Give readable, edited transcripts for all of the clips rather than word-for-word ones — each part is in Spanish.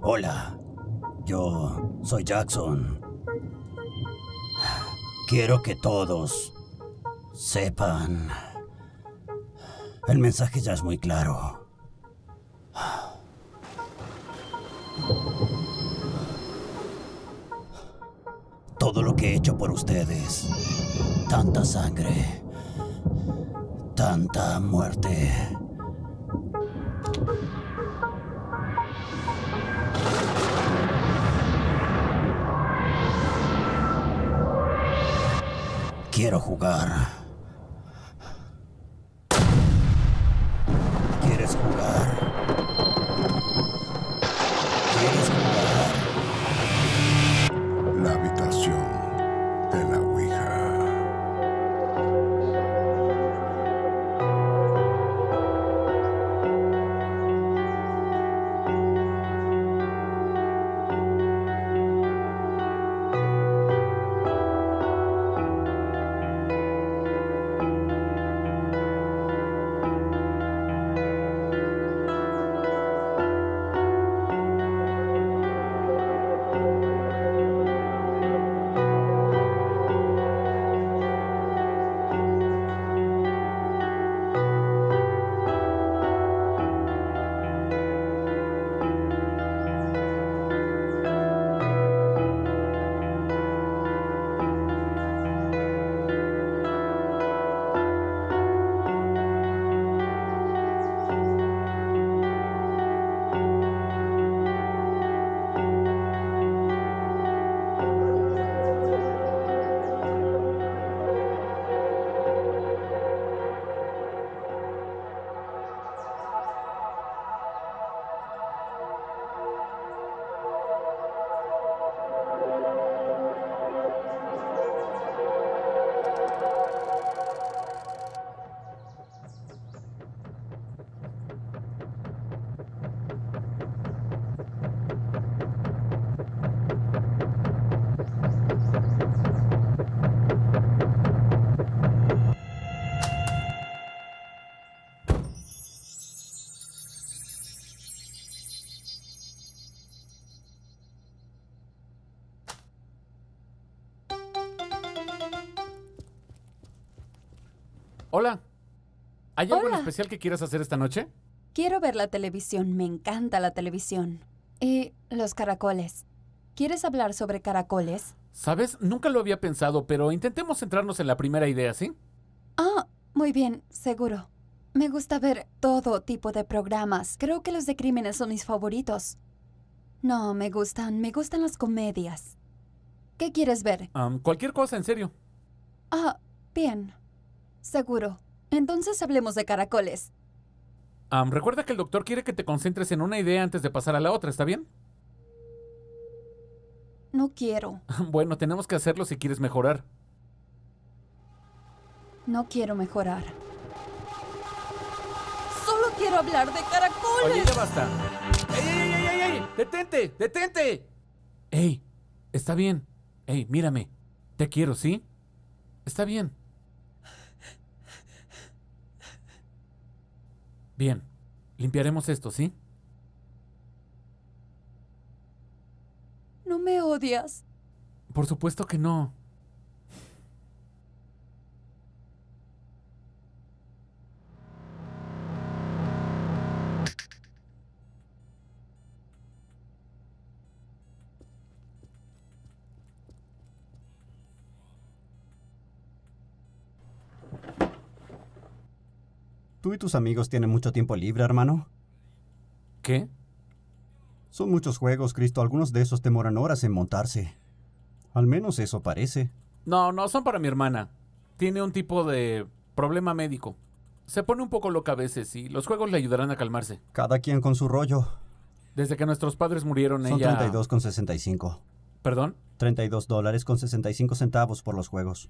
Hola, yo soy Jackson. Quiero que todos sepan. El mensaje ya es muy claro. Todo lo que he hecho por ustedes. Tanta sangre. Tanta muerte. Quiero jugar. ¿Quieres jugar? ¿Quieres jugar? La habitación de la Ouija. Hola. ¿Hay algo en Hola. especial que quieras hacer esta noche? Quiero ver la televisión, me encanta la televisión. Y los caracoles. ¿Quieres hablar sobre caracoles? ¿Sabes? Nunca lo había pensado, pero intentemos centrarnos en la primera idea, ¿sí? Ah, muy bien, seguro. Me gusta ver todo tipo de programas. Creo que los de crímenes son mis favoritos. No, me gustan las comedias. ¿Qué quieres ver? Cualquier cosa, en serio. Ah, bien. Seguro. Entonces hablemos de caracoles. Recuerda que el doctor quiere que te concentres en una idea antes de pasar a la otra, ¿está bien? No quiero. Bueno, tenemos que hacerlo si quieres mejorar. No quiero mejorar. Solo quiero hablar de caracoles. Oye, ya basta. ¡Ey, ey, ey, ey, ey! ¡Detente! ¡Detente! ¡Ey! Está bien. ¡Ey, mírame! Te quiero, ¿sí? Está bien. Bien. Limpiaremos esto, ¿sí? No me odias. Por supuesto que no. ¿Tú y tus amigos tienen mucho tiempo libre, hermano? ¿Qué? Son muchos juegos, Cristo. Algunos de esos demoran horas en montarse. Al menos eso parece. No, no, son para mi hermana. Tiene un tipo de problema médico. Se pone un poco loca a veces y los juegos le ayudarán a calmarse. Cada quien con su rollo. Desde que nuestros padres murieron, Son ella... 32,65. ¿Perdón? $32.65 por los juegos.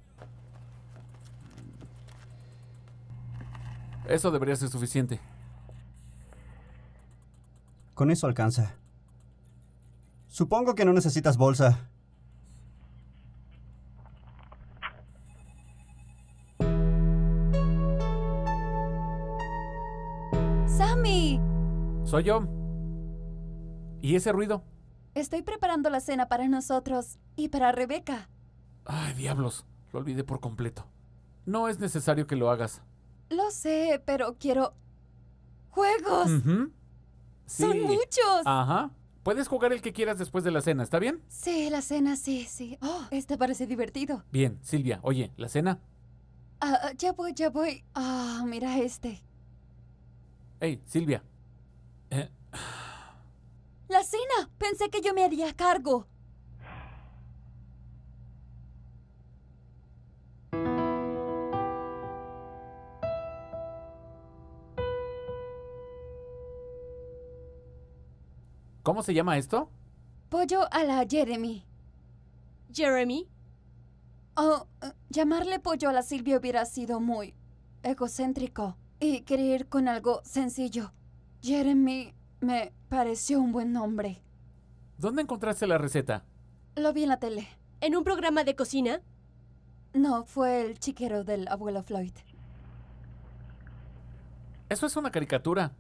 Eso debería ser suficiente. Con eso alcanza. Supongo que no necesitas bolsa. ¡Sammy! Soy yo. ¿Y ese ruido? Estoy preparando la cena para nosotros y para Rebeca. Ay, diablos. Lo olvidé por completo. No es necesario que lo hagas. Lo sé, pero quiero... ¡Juegos! Ujú. ¡Son Sí. muchos! Ajá. Puedes jugar el que quieras después de la cena, ¿está bien? Sí, la cena, sí, sí. Oh, este parece divertido. Bien, Silvia. Oye, ¿la cena? Ya voy, ya voy. Ah, mira este. Hey, Silvia. ¡La cena! Pensé que yo me haría cargo. ¿Cómo se llama esto? Pollo a la Jeremy. Jeremy, Oh, llamarle pollo a la Silvia hubiera sido muy egocéntrico. Y quería ir con algo sencillo. Jeremy me pareció un buen nombre. ¿Dónde encontraste la receta? Lo vi en la tele. en un programa de cocina. No, fue el chiquero del abuelo Floyd. Eso es una caricatura.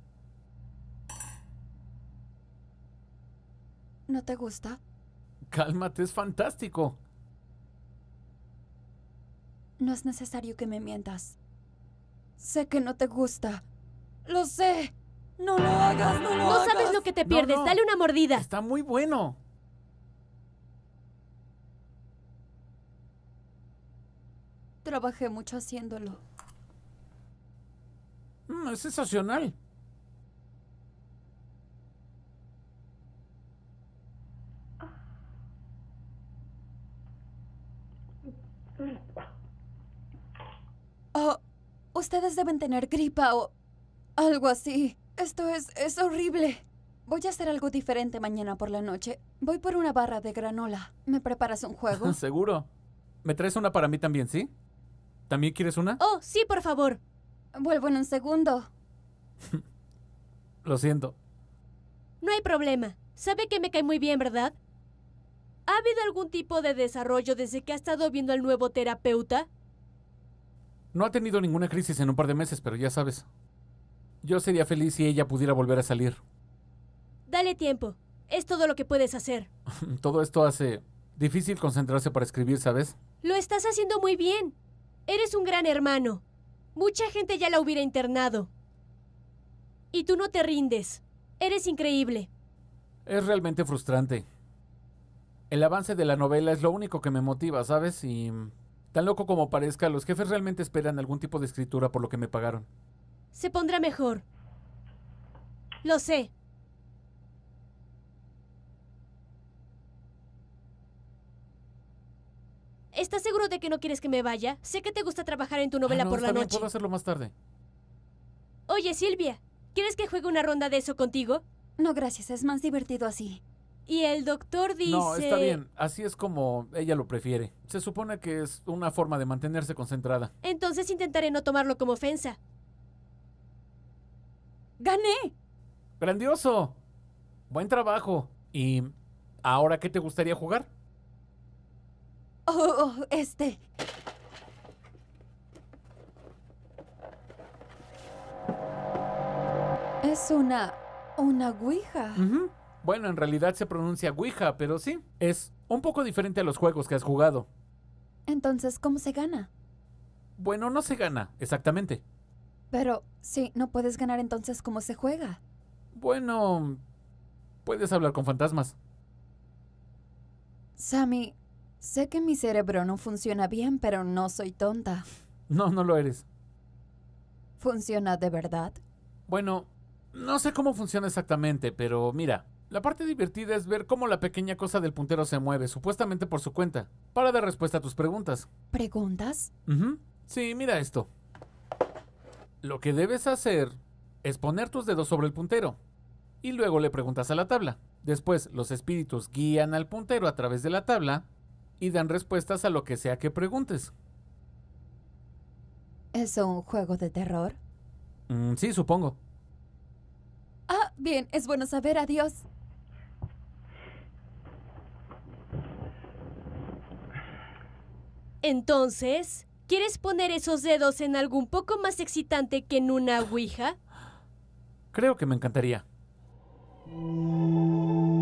¿No te gusta? Cálmate, es fantástico. No es necesario que me mientas. Sé que no te gusta. Lo sé. No lo hagas, no lo No hagas. sabes lo que te No, pierdes. no. Dale una mordida. Está muy bueno. Trabajé mucho haciéndolo. Es sensacional. Oh, ustedes deben tener gripa o algo así. Esto es horrible. Voy a hacer algo diferente mañana por la noche. Voy por una barra de granola. ¿Me preparas un juego? Seguro. ¿Me traes una para mí también, sí? ¿También quieres una? Oh, sí, por favor. Vuelvo en un segundo. Lo siento. No hay problema. Sabe que me cae muy bien, ¿verdad? ¿Ha habido algún tipo de desarrollo desde que ha estado viendo al nuevo terapeuta? No ha tenido ninguna crisis en un par de meses, pero ya sabes. Yo sería feliz si ella pudiera volver a salir. Dale tiempo. Es todo lo que puedes hacer. Todo esto hace difícil concentrarse para escribir, ¿sabes? Lo estás haciendo muy bien. Eres un gran hermano. Mucha gente ya la hubiera internado. Y tú no te rindes. Eres increíble. Es realmente frustrante. El avance de la novela es lo único que me motiva, ¿sabes? Y tan loco como parezca, los jefes realmente esperan algún tipo de escritura por lo que me pagaron. Se pondrá mejor. Lo sé. ¿Estás seguro de que no quieres que me vaya? Sé que te gusta trabajar en tu novela No, por la está bien, noche. puedo hacerlo más tarde. Oye, Silvia, ¿quieres que juegue una ronda de eso contigo? No, gracias. Es más divertido así. Y el doctor dice... No, está bien. Así es como ella lo prefiere. Se supone que es una forma de mantenerse concentrada. Entonces intentaré no tomarlo como ofensa. ¡Gané! ¡Grandioso! Buen trabajo. ¿Y ahora qué te gustaría jugar? Este. Es una ouija. Ujú. Bueno, en realidad se pronuncia Ouija, pero sí. Es un poco diferente a los juegos que has jugado. Entonces, ¿cómo se gana? Bueno, no se gana, exactamente. Pero, sí, no puedes ganar, entonces, ¿cómo se juega? Bueno, puedes hablar con fantasmas. Sammy, sé que mi cerebro no funciona bien, pero no soy tonta. No, no lo eres. ¿Funciona de verdad? Bueno, no sé cómo funciona exactamente, pero mira, la parte divertida es ver cómo la pequeña cosa del puntero se mueve, supuestamente por su cuenta, para dar respuesta a tus preguntas. ¿Preguntas? Ujú. Sí, mira esto. Lo que debes hacer es poner tus dedos sobre el puntero y luego le preguntas a la tabla. Después, los espíritus guían al puntero a través de la tabla y dan respuestas a lo que sea que preguntes. ¿Es un juego de terror? Sí, supongo. Ah, bien, es bueno saber. Adiós. Entonces, ¿quieres poner esos dedos en algo un poco más excitante que en una ouija? Creo que me encantaría.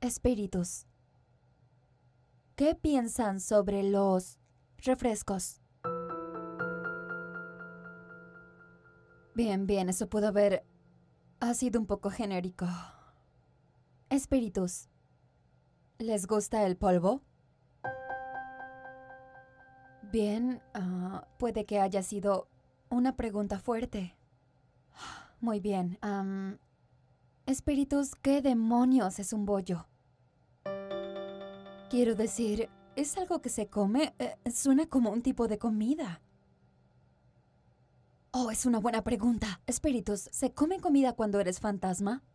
Espíritus, ¿qué piensan sobre los refrescos? Bien, bien, eso pudo ha sido un poco genérico. Espíritus, ¿les gusta el polvo? Bien, puede que haya sido una pregunta fuerte. Muy bien. Espíritus, ¿qué demonios es un bollo? Quiero decir, ¿es algo que se come? Suena como un tipo de comida. Oh, es una buena pregunta. Espíritus, ¿se come comida cuando eres fantasma?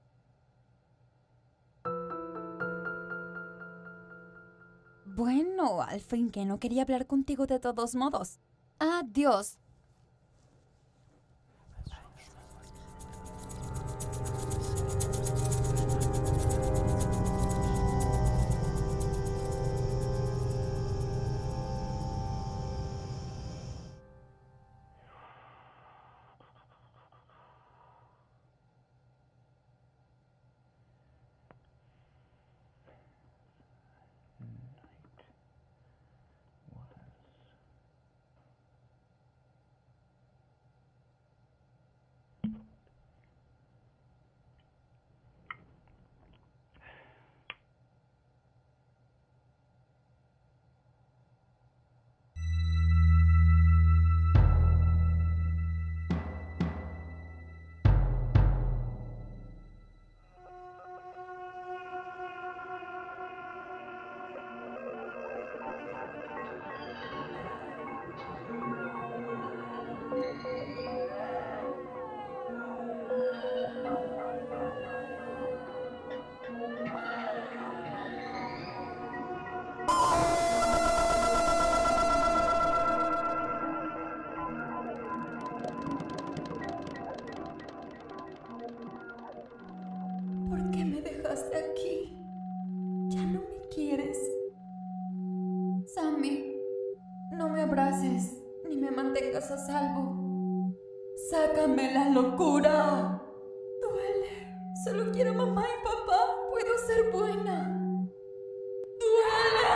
Bueno, al fin que no quería hablar contigo de todos modos. Adiós. ¿Por qué me dejaste aquí? ¿Ya no me quieres? Sammy, no me abraces ni me mantengas a salvo. ¡Sácame la locura! Duele. Solo quiero mamá y papá. Puedo ser buena. ¡Duele!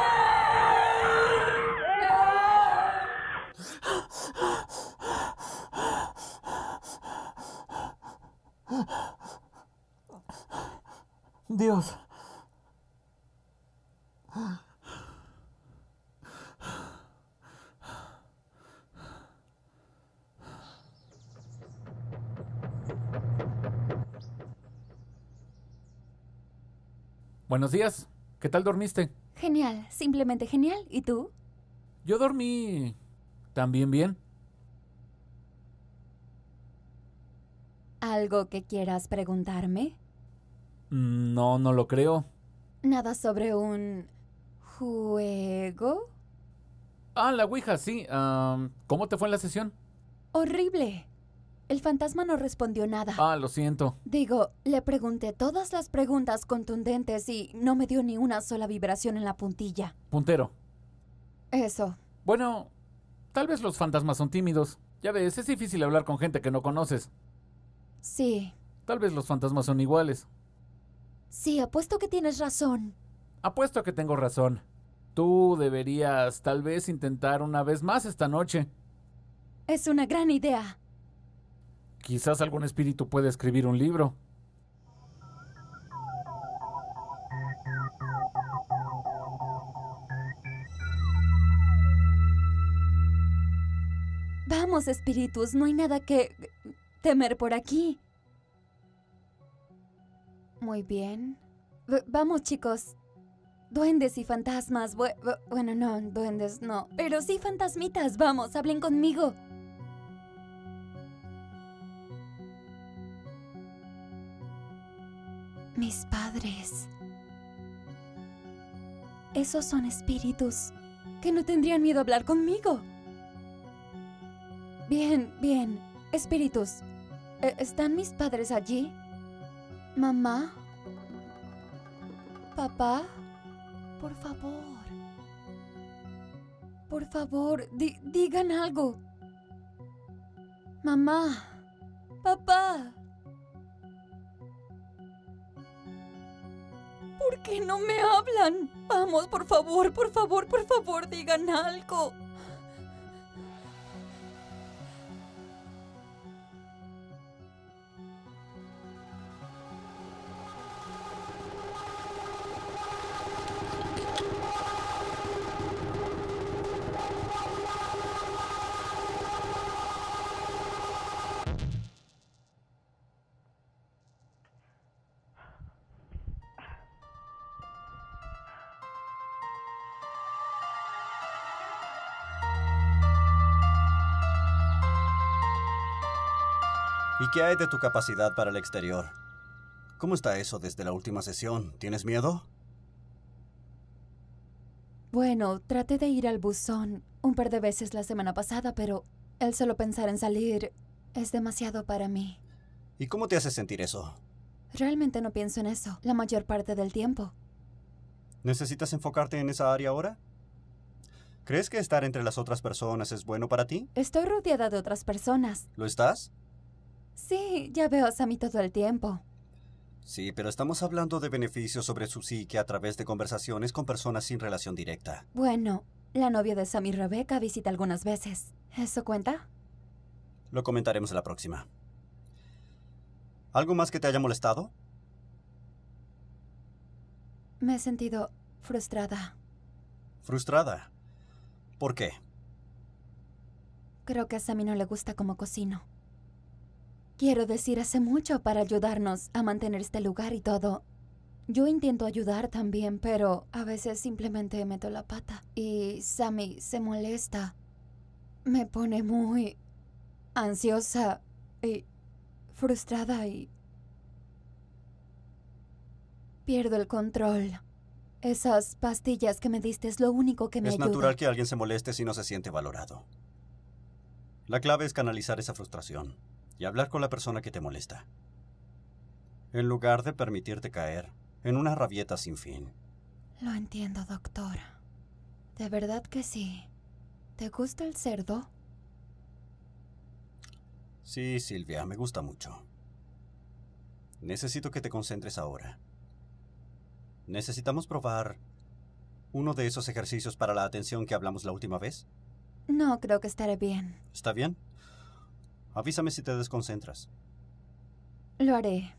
Dios. Buenos días. ¿Qué tal dormiste? Genial, simplemente genial. ¿Y tú? Yo dormí también bien. ¿Algo que quieras preguntarme? No, no lo creo. ¿Nada sobre un juego? La Ouija, sí. ¿Cómo te fue en la sesión? Horrible. El fantasma no respondió nada. Lo siento. Digo, le pregunté todas las preguntas contundentes y no me dio ni una sola vibración en la puntilla. Puntero. Eso. Bueno, tal vez los fantasmas son tímidos. Ya ves, es difícil hablar con gente que no conoces. Sí. Tal vez los fantasmas son iguales. Sí, apuesto que tienes razón. Apuesto que tengo razón. Tú deberías tal vez intentar una vez más esta noche. Es una gran idea. Quizás algún espíritu puede escribir un libro. Vamos, espíritus, no hay nada que temer por aquí. Muy bien. Vamos, chicos. Duendes y fantasmas. Bueno, no, duendes no. Pero sí fantasmitas. Vamos, hablen conmigo. Mis padres. Esos son espíritus que no tendrían miedo a hablar conmigo. Bien, bien. Espíritus. ¿Están mis padres allí? ¿Mamá? ¿Papá? Por favor. Por favor, digan algo. Mamá. Papá. ¿Por ¿Por qué no me hablan? Vamos, por favor, por favor, por favor, digan algo. ¿Y qué hay de tu capacidad para el exterior? ¿Cómo está eso desde la última sesión? ¿Tienes miedo? Bueno, traté de ir al buzón un par de veces la semana pasada, pero el solo pensar en salir es demasiado para mí. ¿Y cómo te hace sentir eso? Realmente no pienso en eso la mayor parte del tiempo. ¿Necesitas enfocarte en esa área ahora? ¿Crees que estar entre las otras personas es bueno para ti? Estoy rodeada de otras personas. ¿Lo estás? Sí, ya veo a Sammy todo el tiempo. Sí, pero estamos hablando de beneficios sobre su psique a través de conversaciones con personas sin relación directa. Bueno, la novia de Sammy, Rebecca, visita algunas veces. ¿Eso cuenta? Lo comentaremos en la próxima. ¿Algo más que te haya molestado? Me he sentido frustrada. ¿Frustrada? ¿Por qué? Creo que a Sammy no le gusta cómo cocino. Quiero decir, hace mucho para ayudarnos a mantener este lugar y todo. Yo intento ayudar también, pero a veces simplemente meto la pata. Y Sammy se molesta. Me pone muy ansiosa y frustrada y pierdo el control. Esas pastillas que me diste es lo único que me ayuda. Es natural que alguien se moleste si no se siente valorado. La clave es canalizar esa frustración y hablar con la persona que te molesta, en lugar de permitirte caer en una rabieta sin fin. Lo entiendo, doctor. De verdad que sí. ¿Te gusta el cerdo? Sí, Silvia, me gusta mucho. Necesito que te concentres ahora. ¿Necesitamos probar uno de esos ejercicios para la atención que hablamos la última vez? No, creo que estaré bien. ¿Está bien? Avísame si te desconcentras. Lo haré.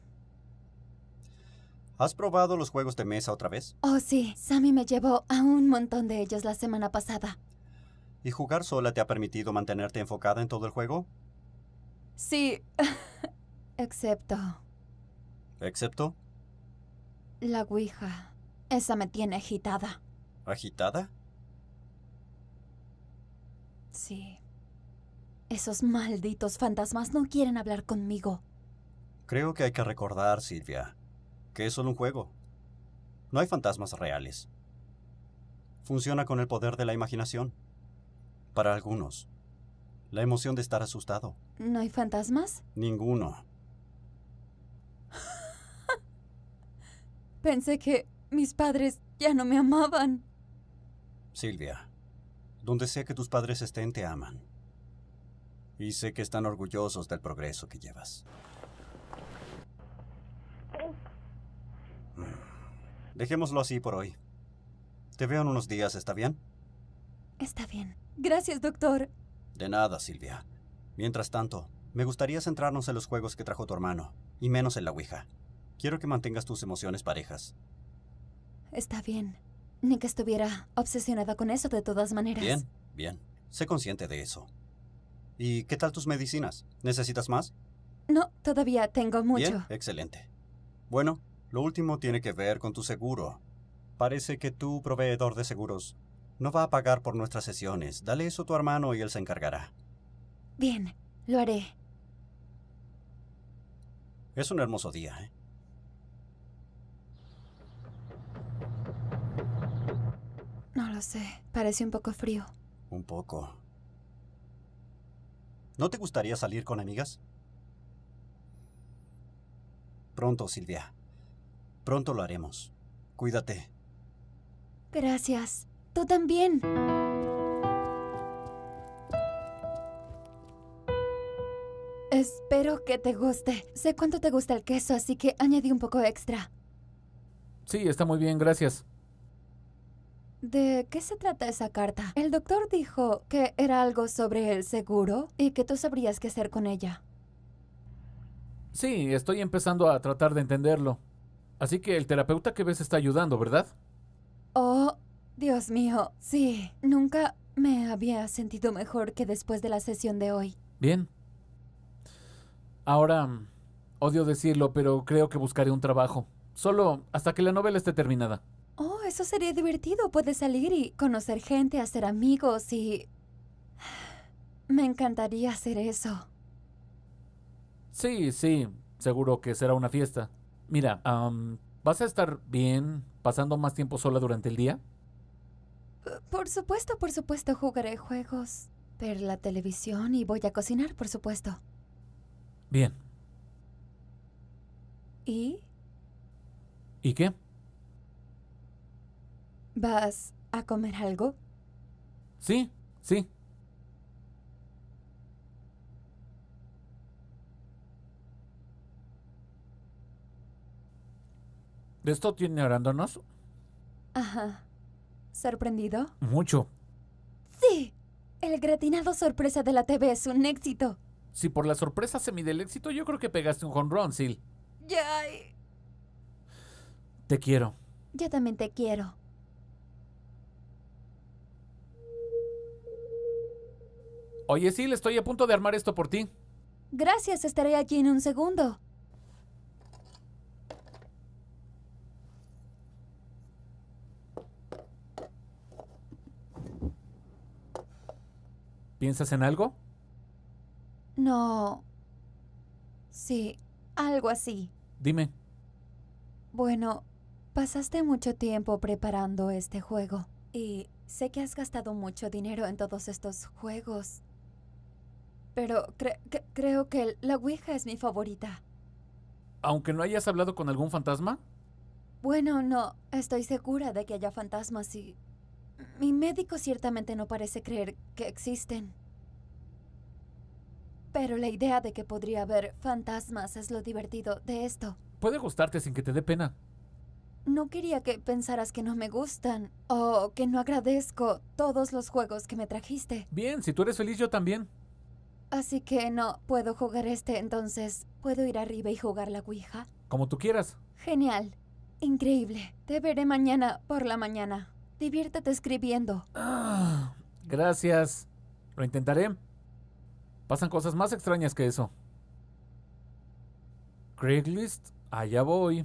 ¿Has probado los juegos de mesa otra vez? Oh, sí. Sammy me llevó a un montón de ellos la semana pasada. ¿Y jugar sola te ha permitido mantenerte enfocada en todo el juego? Sí. Excepto ¿Excepto? la ouija. Esa me tiene agitada. ¿Agitada? Sí. Esos malditos fantasmas no quieren hablar conmigo. Creo que hay que recordar, Silvia, que es solo un juego. No hay fantasmas reales. Funciona con el poder de la imaginación. Para algunos, la emoción de estar asustado. ¿No hay fantasmas? Ninguno. Pensé que mis padres ya no me amaban. Silvia, donde sea que tus padres estén, te aman. Y sé que están orgullosos del progreso que llevas. Dejémoslo así por hoy. Te veo en unos días, ¿está bien? Está bien. Gracias, doctor. De nada, Silvia. Mientras tanto, me gustaría centrarnos en los juegos que trajo tu hermano, y menos en la ouija. Quiero que mantengas tus emociones parejas. Está bien. Ni que estuviera obsesionada con eso de todas maneras. Bien, bien. Sé consciente de eso. ¿Y qué tal tus medicinas? ¿Necesitas más? No, todavía tengo mucho. Bien, excelente. Bueno, lo último tiene que ver con tu seguro. Parece que tu proveedor de seguros no va a pagar por nuestras sesiones. Dale eso a tu hermano y él se encargará. Bien, lo haré. Es un hermoso día, ¿eh? No lo sé. Parece un poco frío. Un poco. ¿No te gustaría salir con amigas? Pronto, Silvia. Pronto lo haremos. Cuídate. Gracias. Tú también. Espero que te guste. Sé cuánto te gusta el queso, así que añadí un poco extra. Sí, está muy bien, gracias. ¿De qué se trata esa carta? El doctor dijo que era algo sobre el seguro y que tú sabrías qué hacer con ella. Sí, estoy empezando a tratar de entenderlo. Así que el terapeuta que ves está ayudando, ¿verdad? Oh, Dios mío, sí. Nunca me había sentido mejor que después de la sesión de hoy. Bien. Ahora, odio decirlo, pero creo que buscaré un trabajo. Solo hasta que la novela esté terminada. Oh, eso sería divertido. Puedes salir y conocer gente, hacer amigos y... Me encantaría hacer eso. Sí, sí, seguro que será una fiesta. Mira, ¿vas a estar bien pasando más tiempo sola durante el día? Por supuesto, jugaré juegos, ver la televisión y voy a cocinar, por supuesto. Bien. ¿Y ¿Y qué? vas a comer algo? Sí, sí. ¿De esto tiene arándanos? Ajá. ¿Sorprendido? Mucho. Sí. El gratinado sorpresa de la TV es un éxito. Si por la sorpresa se mide el éxito, yo creo que pegaste un jonrón, Sil. Yay. Te quiero. Yo también te quiero. Oye, Sil, estoy a punto de armar esto por ti. Gracias, estaré allí en un segundo. ¿Piensas en algo? No. Sí, algo así. Dime. Bueno, pasaste mucho tiempo preparando este juego y sé que has gastado mucho dinero en todos estos juegos. Pero creo que la Ouija es mi favorita. Aunque no hayas hablado con algún fantasma, Bueno, no, estoy segura de que haya fantasmas y... Mi médico ciertamente no parece creer que existen. Pero la idea de que podría haber fantasmas es lo divertido de esto. puede gustarte sin que te dé pena. No quería que pensaras que no me gustan o que no agradezco todos los juegos que me trajiste. Bien, si tú eres feliz, yo también. Así que no puedo jugar entonces ¿puedo ir arriba y jugar la Ouija? Como tú quieras. Genial. Increíble. Te veré mañana por la mañana. Diviértete escribiendo. Gracias. Lo intentaré. Pasan cosas más extrañas que eso. Craigslist, allá voy.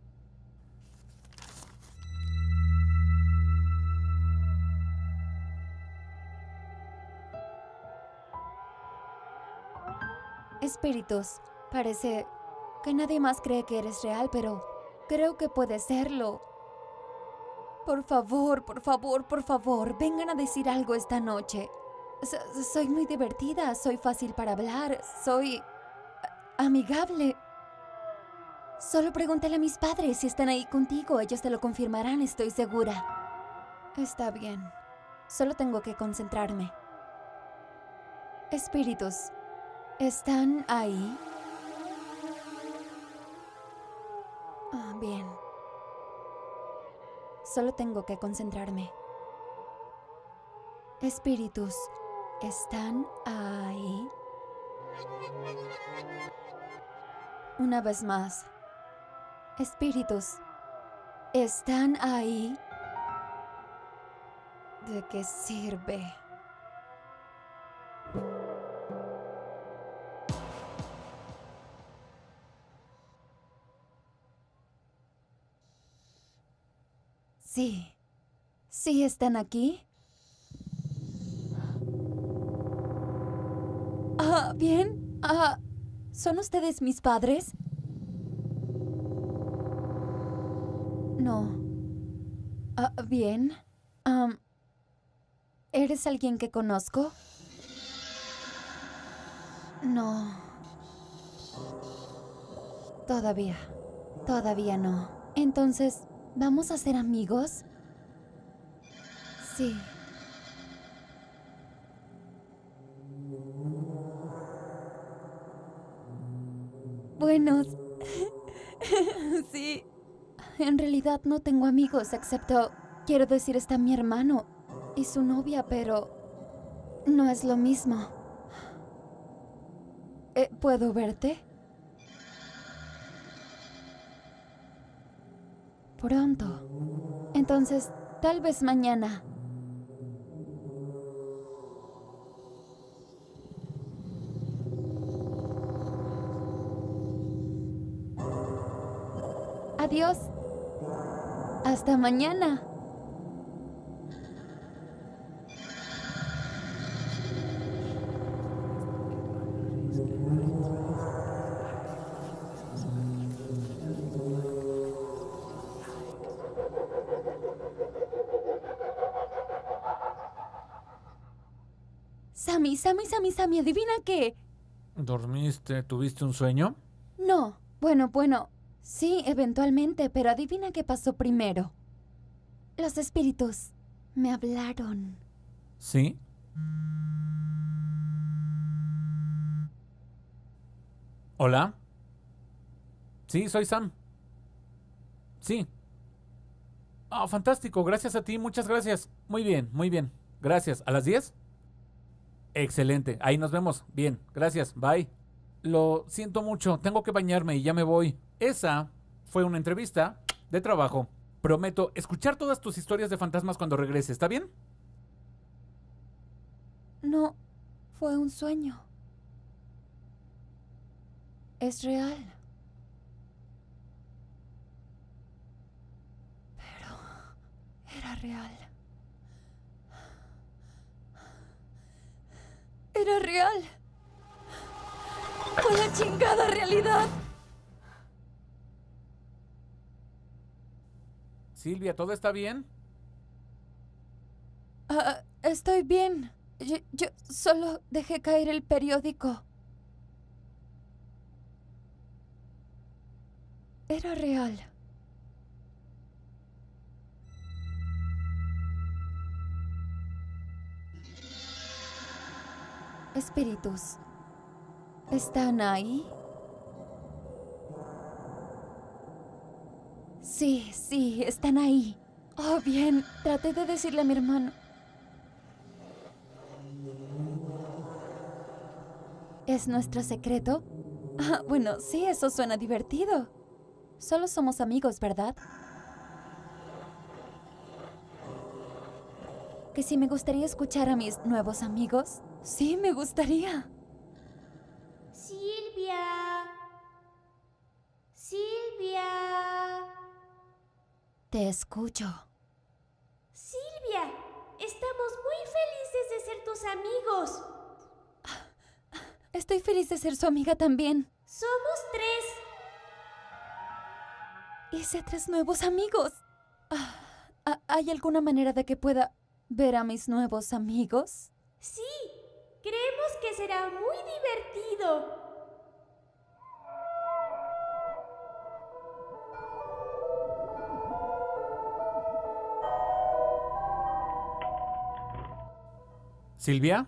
Espíritus. Parece que nadie más cree que eres real, pero creo que puede serlo. Por favor, vengan a decir algo esta noche. Soy muy divertida, soy fácil para hablar, soy amigable. Solo pregúntale a mis padres si están ahí contigo, ellos te lo confirmarán, estoy segura. Está bien, solo tengo que concentrarme. Espíritus, ¿están ahí? Bien. Solo tengo que concentrarme. Espíritus, ¿están ahí? Una vez más. Espíritus, ¿están ahí? ¿De qué sirve? Sí. ¿Sí están aquí? Bien. ¿Son ustedes mis padres? No. Bien. ¿Eres alguien que conozco? No. Todavía no. Entonces, ¿vamos a ser amigos? Sí. Buenos. Sí. En realidad no tengo amigos, excepto, quiero decir, está mi hermano y su novia, pero no es lo mismo. ¿Puedo verte? Pronto. Entonces, tal vez mañana. Adiós. Hasta mañana. Sammy, ¿adivina qué? ¿Dormiste? ¿Tuviste un sueño? No, bueno, sí, eventualmente, pero adivina qué pasó primero. Los espíritus me hablaron. ¿Sí? ¿Hola? Sí, soy Sam. Sí. Ah, fantástico, gracias a ti, muchas gracias. Muy bien, muy bien. Gracias. ¿A las 10? Excelente, ahí nos vemos. Bien, gracias, bye. Lo siento mucho, tengo que bañarme y ya me voy. Esa fue una entrevista de trabajo. Prometo escuchar todas tus historias de fantasmas cuando regrese, ¿está bien? No, fue un sueño. Es real. Pero era real. Era real. Fue la chingada realidad. Silvia, ¿todo está bien? Estoy bien. Yo solo dejé caer el periódico. Era real. Espíritus, ¿están ahí? Sí, están ahí. Oh, bien, traté de decirle a mi hermano. ¿Es nuestro secreto? Bueno, sí, eso suena divertido. Solo somos amigos, ¿verdad? ¿Que si me gustaría escuchar a mis nuevos amigos? Sí, me gustaría. Silvia. Silvia. Te escucho. Silvia, estamos muy felices de ser tus amigos. Estoy feliz de ser su amiga también. Somos 3. Hice 3 nuevos amigos. ¿Hay alguna manera de que pueda ver a mis nuevos amigos? Sí, creemos que será muy divertido. ¿Silvia?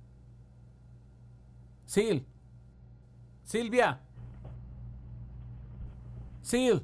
Silvia. Sil.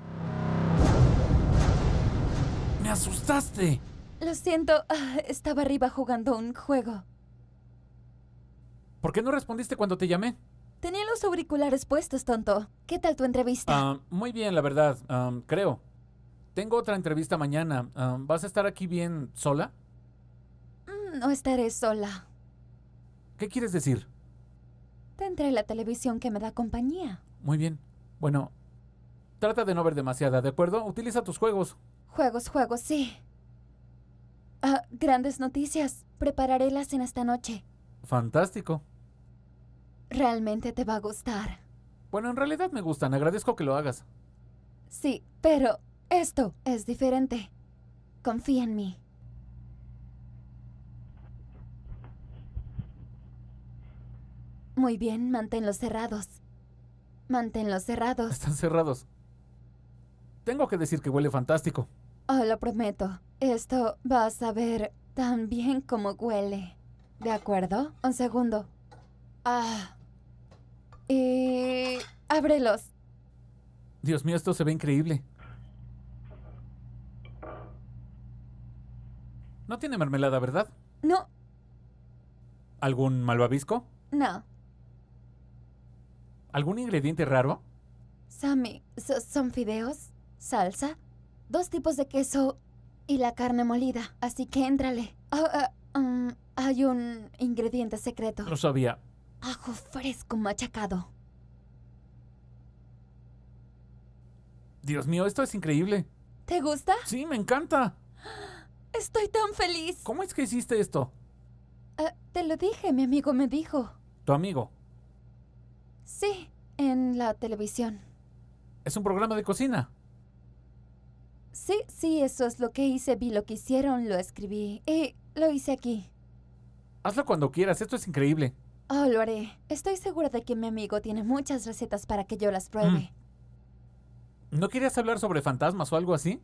Me asustaste. Lo siento, estaba arriba jugando un juego. ¿Por qué no respondiste cuando te llamé? Tenía los auriculares puestos, tonto. ¿Qué tal tu entrevista? Muy bien, la verdad, creo. Tengo otra entrevista mañana. ¿Vas a estar aquí bien sola? No estaré sola. ¿Qué quieres decir? Tendré la televisión que me da compañía. Muy bien. Bueno, trata de no ver demasiada, ¿de acuerdo? Utiliza tus juegos. Juegos, sí. Grandes noticias. Prepararé la cena esta noche. Fantástico. Realmente te va a gustar. Bueno, en realidad me gustan. Agradezco que lo hagas. Sí, pero esto es diferente. Confía en mí. Muy bien, manténlos cerrados. Manténlos cerrados. Están cerrados. Tengo que decir que huele fantástico. Oh, lo prometo. Esto va a saber tan bien como huele. ¿De acuerdo? Un segundo. Y ábrelos. Dios mío, esto se ve increíble. No tiene mermelada, ¿verdad? No, ¿Algún malvavisco? no. ¿Algún ingrediente raro? Sammy, son fideos, salsa, 2 tipos de queso y la carne molida. Así que éntrale. Hay un ingrediente secreto. Lo sabía. Ajo fresco machacado. Dios mío, esto es increíble. ¿Te gusta? Sí, me encanta. Estoy tan feliz. ¿Cómo es que hiciste esto? Te lo dije, mi amigo me dijo. Tu amigo. Sí, en la televisión. Es un programa de cocina. Sí, eso es lo que hice. Vi lo que hicieron, lo escribí y lo hice aquí. Hazlo cuando quieras, esto es increíble. Oh, lo haré. Estoy segura de que mi amigo tiene muchas recetas para que yo las pruebe. ¿No querías hablar sobre fantasmas o algo así?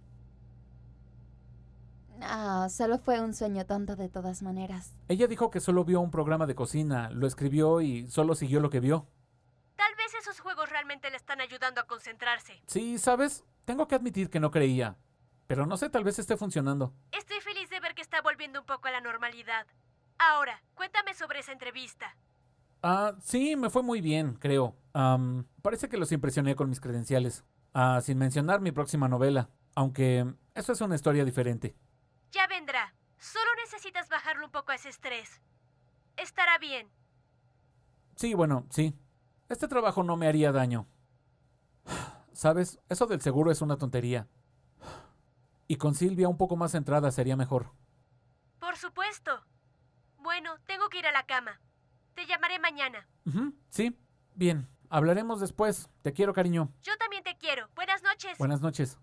No, solo fue un sueño tonto de todas maneras. Ella dijo que solo vio un programa de cocina, lo escribió y solo siguió lo que vio. Tal vez esos juegos realmente le están ayudando a concentrarse. Sí, ¿sabes? Tengo que admitir que no creía. Pero no sé, tal vez esté funcionando. Estoy feliz de ver que está volviendo un poco a la normalidad. Ahora, cuéntame sobre esa entrevista. Sí, me fue muy bien, creo. Parece que los impresioné con mis credenciales. Sin mencionar mi próxima novela. Aunque eso es una historia diferente. Ya vendrá. Solo necesitas bajarle un poco a ese estrés. Estará bien. Sí, bueno, sí. Este trabajo no me haría daño. ¿Sabes? Eso del seguro es una tontería. Y con Silvia un poco más centrada sería mejor. Por supuesto. Bueno, tengo que ir a la cama. Te llamaré mañana. Sí, bien. Hablaremos después. Te quiero, cariño. Yo también te quiero. Buenas noches. Buenas noches.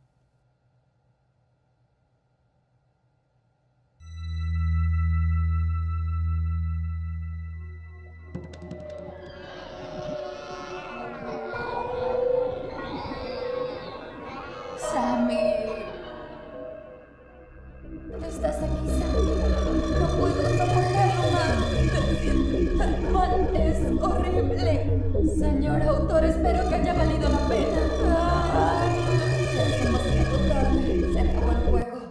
Sammy. ¿Estás aquí, Sammy? No puedo soportarlo más. Me siento tan mal. Es horrible. Señor autor, espero que haya valido la pena. Ay, ya es demasiado tarde. Se acabó el juego.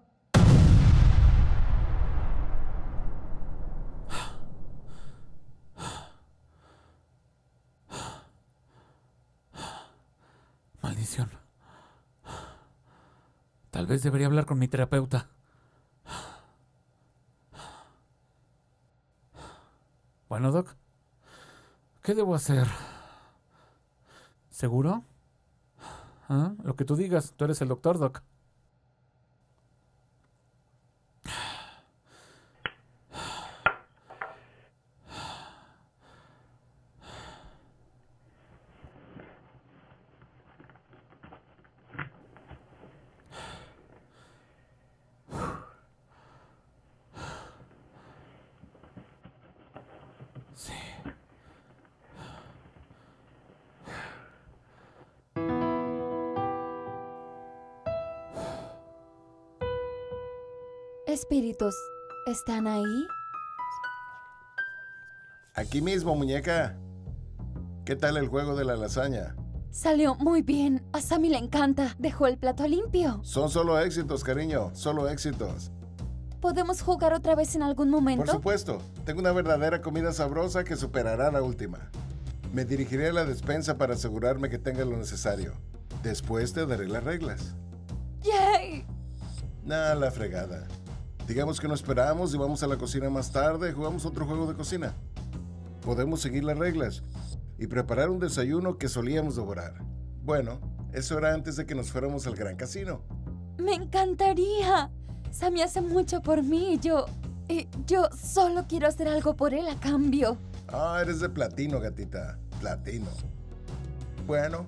Maldición. Tal vez debería hablar con mi terapeuta. Bueno, Doc. ¿Qué debo hacer? ¿Seguro? Lo que tú digas. Tú eres el doctor, Doc. Sí. Espíritus, ¿están ahí? Aquí mismo, muñeca. ¿Qué tal el juego de la lasaña? Salió muy bien. A Sammy le encanta. Dejó el plato limpio. Son solo éxitos, cariño. Solo éxitos. ¿Podemos jugar otra vez en algún momento? Por supuesto. Tengo una verdadera comida sabrosa que superará la última. Me dirigiré a la despensa para asegurarme que tenga lo necesario. Después te daré las reglas. ¡Yay! Nah, la fregada. Digamos que no esperamos y vamos a la cocina más tarde y jugamos otro juego de cocina. Podemos seguir las reglas y preparar un desayuno que solíamos devorar. Bueno, eso era antes de que nos fuéramos al gran casino. Me encantaría. Sammy hace mucho por mí. Yo solo quiero hacer algo por él a cambio. Ah, eres de platino, gatita. Platino. Bueno,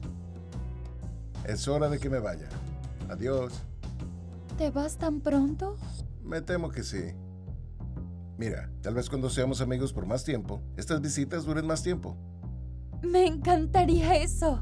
es hora de que me vaya. Adiós. ¿Te vas tan pronto? Me temo que sí. Mira, tal vez cuando seamos amigos por más tiempo, estas visitas duren más tiempo. Me encantaría eso.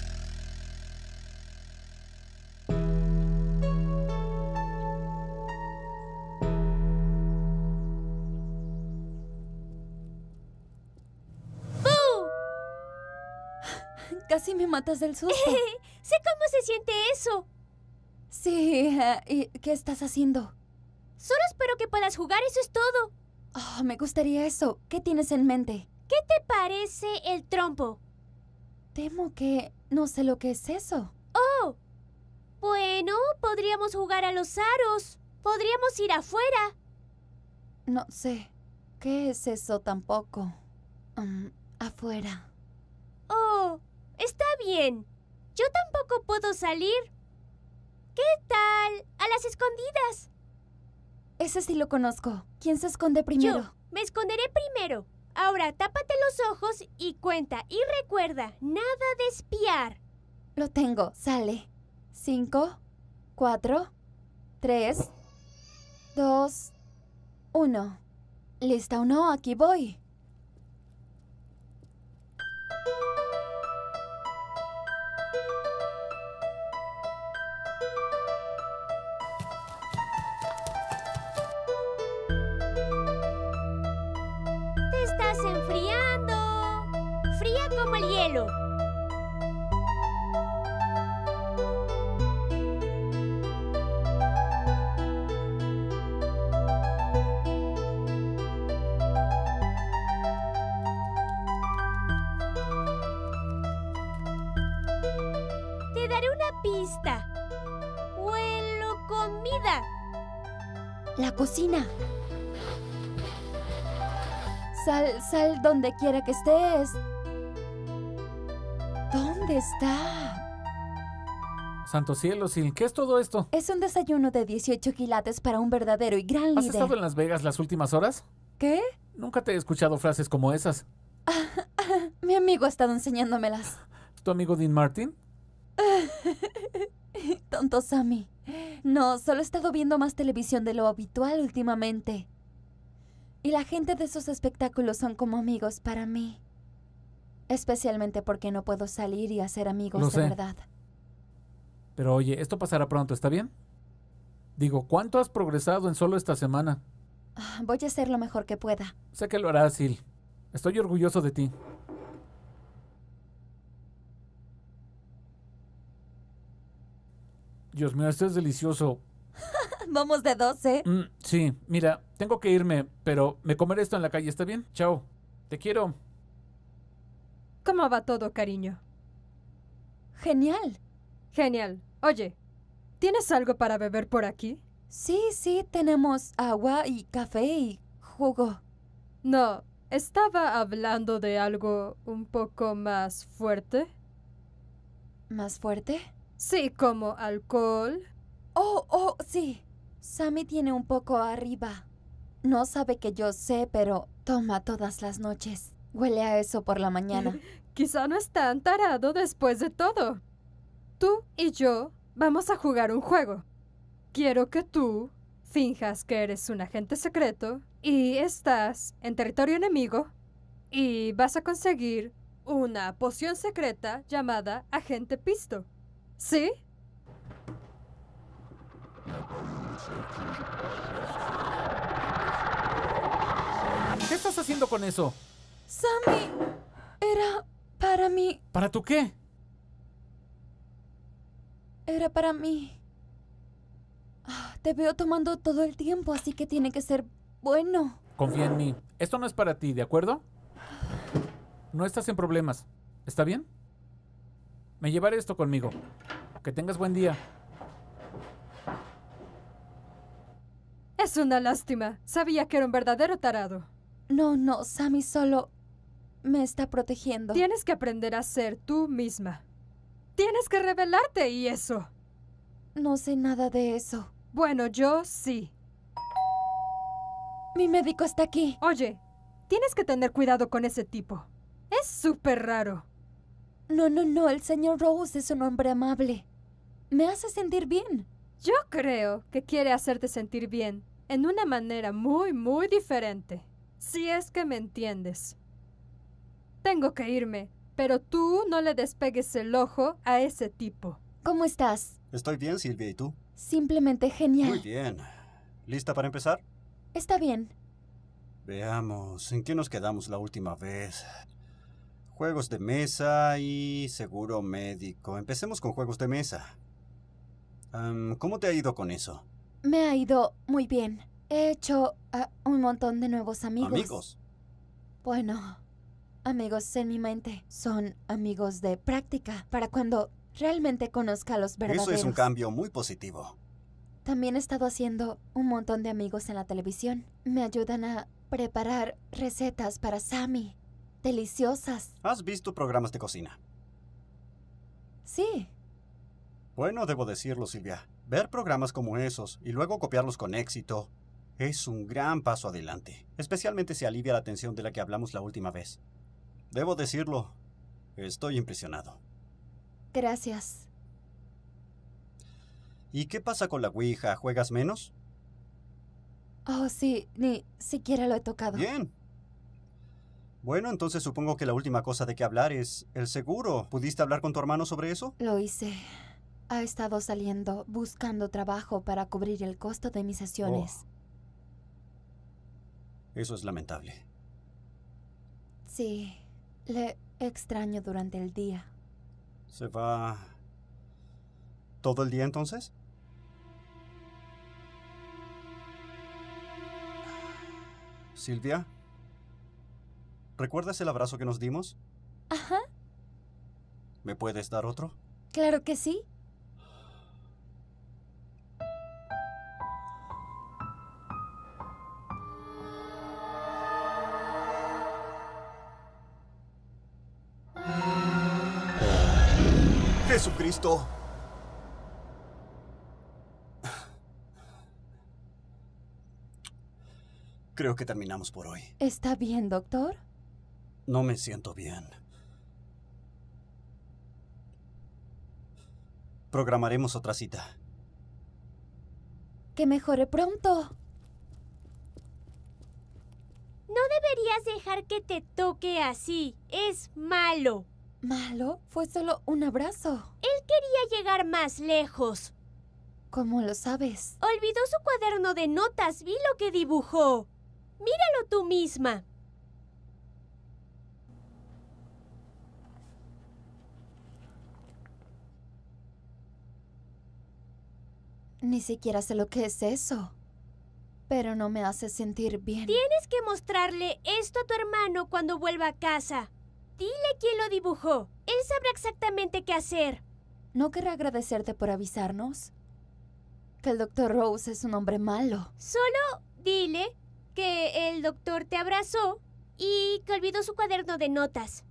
Casi me matas del susto. Sé cómo se siente eso. Sí, ¿y qué estás haciendo? Solo espero que puedas jugar, eso es todo. Oh, me gustaría eso. ¿Qué tienes en mente? ¿Qué te parece el trompo? Temo que no sé lo que es eso. Oh, bueno, podríamos jugar a los aros. Podríamos ir afuera. No sé. ¿Qué es eso tampoco? Afuera. Oh, está bien. Yo tampoco puedo salir. ¿Qué tal a las escondidas? Ese sí lo conozco. ¿Quién se esconde primero? Yo me esconderé primero. Ahora tápate los ojos y cuenta. Y recuerda, nada de espiar. Lo tengo. Sale. 5, 4, 3, 2, 1. ¿Lista o no? Aquí voy. Te estás enfriando. Fría como el hielo. Te daré una pista. Huelo comida. La cocina. Sal donde quiera que estés. ¿Dónde está? Santo cielo, Sil, ¿qué es todo esto? Es un desayuno de 18 quilates para un verdadero y gran ¿Has líder. estado en Las Vegas las últimas horas? ¿Qué? Nunca te he escuchado frases como esas. Mi amigo ha estado enseñándomelas. ¿Tu amigo Dean Martin? Tonto Sammy. No, solo he estado viendo más televisión de lo habitual últimamente. Y la gente de esos espectáculos son como amigos para mí. Especialmente porque no puedo salir y hacer amigos Lo de sé. verdad. Pero oye, esto pasará pronto, ¿está bien? Digo, ¿cuánto has progresado en solo esta semana? Voy a hacer lo mejor que pueda. Sé que lo harás, Sil. Estoy orgulloso de ti. Dios mío, esto es delicioso. Vamos de 12. Sí, mira, tengo que irme, pero me comeré esto en la calle, ¿está bien? Chao. Te quiero. ¿Cómo va todo, cariño? Genial. Genial. Oye, ¿tienes algo para beber por aquí? Sí, tenemos agua y café y jugo. No, estaba hablando de algo un poco más fuerte. ¿Más fuerte? Sí, como alcohol. Oh, sí. Sammy tiene un poco arriba. No sabe que yo sé, pero toma todas las noches. Huele a eso por la mañana. Quizá no es tan tarado después de todo. Tú y yo vamos a jugar un juego. Quiero que tú finjas que eres un agente secreto y estás en territorio enemigo y vas a conseguir una poción secreta llamada Agente Pisto. ¿Sí? ¿Qué estás haciendo con eso? Sammy, era para mí. ¿Para tu qué? Era para mí. Te veo tomando todo el tiempo, así que tiene que ser bueno. Confía en mí. Esto no es para ti, ¿de acuerdo? No estás en problemas. ¿Está bien? Me llevaré esto conmigo. Que tengas buen día. Es una lástima. Sabía que era un verdadero tarado. No, Sammy solo me está protegiendo. Tienes que aprender a ser tú misma. Tienes que revelarte y eso. No sé nada de eso. Bueno, yo sí. Mi médico está aquí. Oye, tienes que tener cuidado con ese tipo. Es súper raro. No, el señor Rose es un hombre amable. Me hace sentir bien. Yo creo que quiere hacerte sentir bien en una manera muy, muy diferente. Si es que me entiendes. Tengo que irme, pero tú no le despegues el ojo a ese tipo. ¿Cómo estás? Estoy bien, Silvia, ¿y tú? Simplemente genial. Muy bien. ¿Lista para empezar? Está bien. Veamos, ¿en qué nos quedamos la última vez? Juegos de mesa y seguro médico. Empecemos con juegos de mesa. ¿Cómo te ha ido con eso? Me ha ido muy bien. He hecho un montón de nuevos amigos. ¿Amigos? Bueno, amigos en mi mente son amigos de práctica para cuando realmente conozca a los verdaderos. Eso es un cambio muy positivo. También he estado haciendo un montón de amigos en la televisión. Me ayudan a preparar recetas para Sammy. Deliciosas. ¿Has visto programas de cocina? Sí. Bueno, debo decirlo, Silvia. Ver programas como esos y luego copiarlos con éxito es un gran paso adelante. Especialmente si alivia la tensión de la que hablamos la última vez. Debo decirlo, estoy impresionado. Gracias. ¿Y qué pasa con la Ouija? ¿Juegas menos? Oh, sí, ni siquiera lo he tocado. Bien. Bueno, entonces supongo que la última cosa de que hablar es el seguro. ¿Pudiste hablar con tu hermano sobre eso? Lo hice. Ha estado saliendo buscando trabajo para cubrir el costo de mis sesiones. Eso es lamentable. Sí, le extraño durante el día. ¿Se va todo el día entonces? Silvia, ¿recuerdas el abrazo que nos dimos? Ajá, ¿Me puedes dar otro? claro que sí. ¡Jesucristo! Creo que terminamos por hoy. ¿Está bien, doctor? No me siento bien. Programaremos otra cita. Que mejore pronto. No deberías dejar que te toque así. Es malo. ¿Malo? Fue solo un abrazo. Él quería llegar más lejos. ¿Cómo lo sabes? Olvidó su cuaderno de notas. Vi lo que dibujó. Míralo tú misma. Ni siquiera sé lo que es eso. Pero no me hace sentir bien. Tienes que mostrarle esto a tu hermano cuando vuelva a casa. Dile quién lo dibujó. Él sabrá exactamente qué hacer. ¿No querrá agradecerte por avisarnos? Que el doctor Rose es un hombre malo. Solo dile que el doctor te abrazó y que olvidó su cuaderno de notas.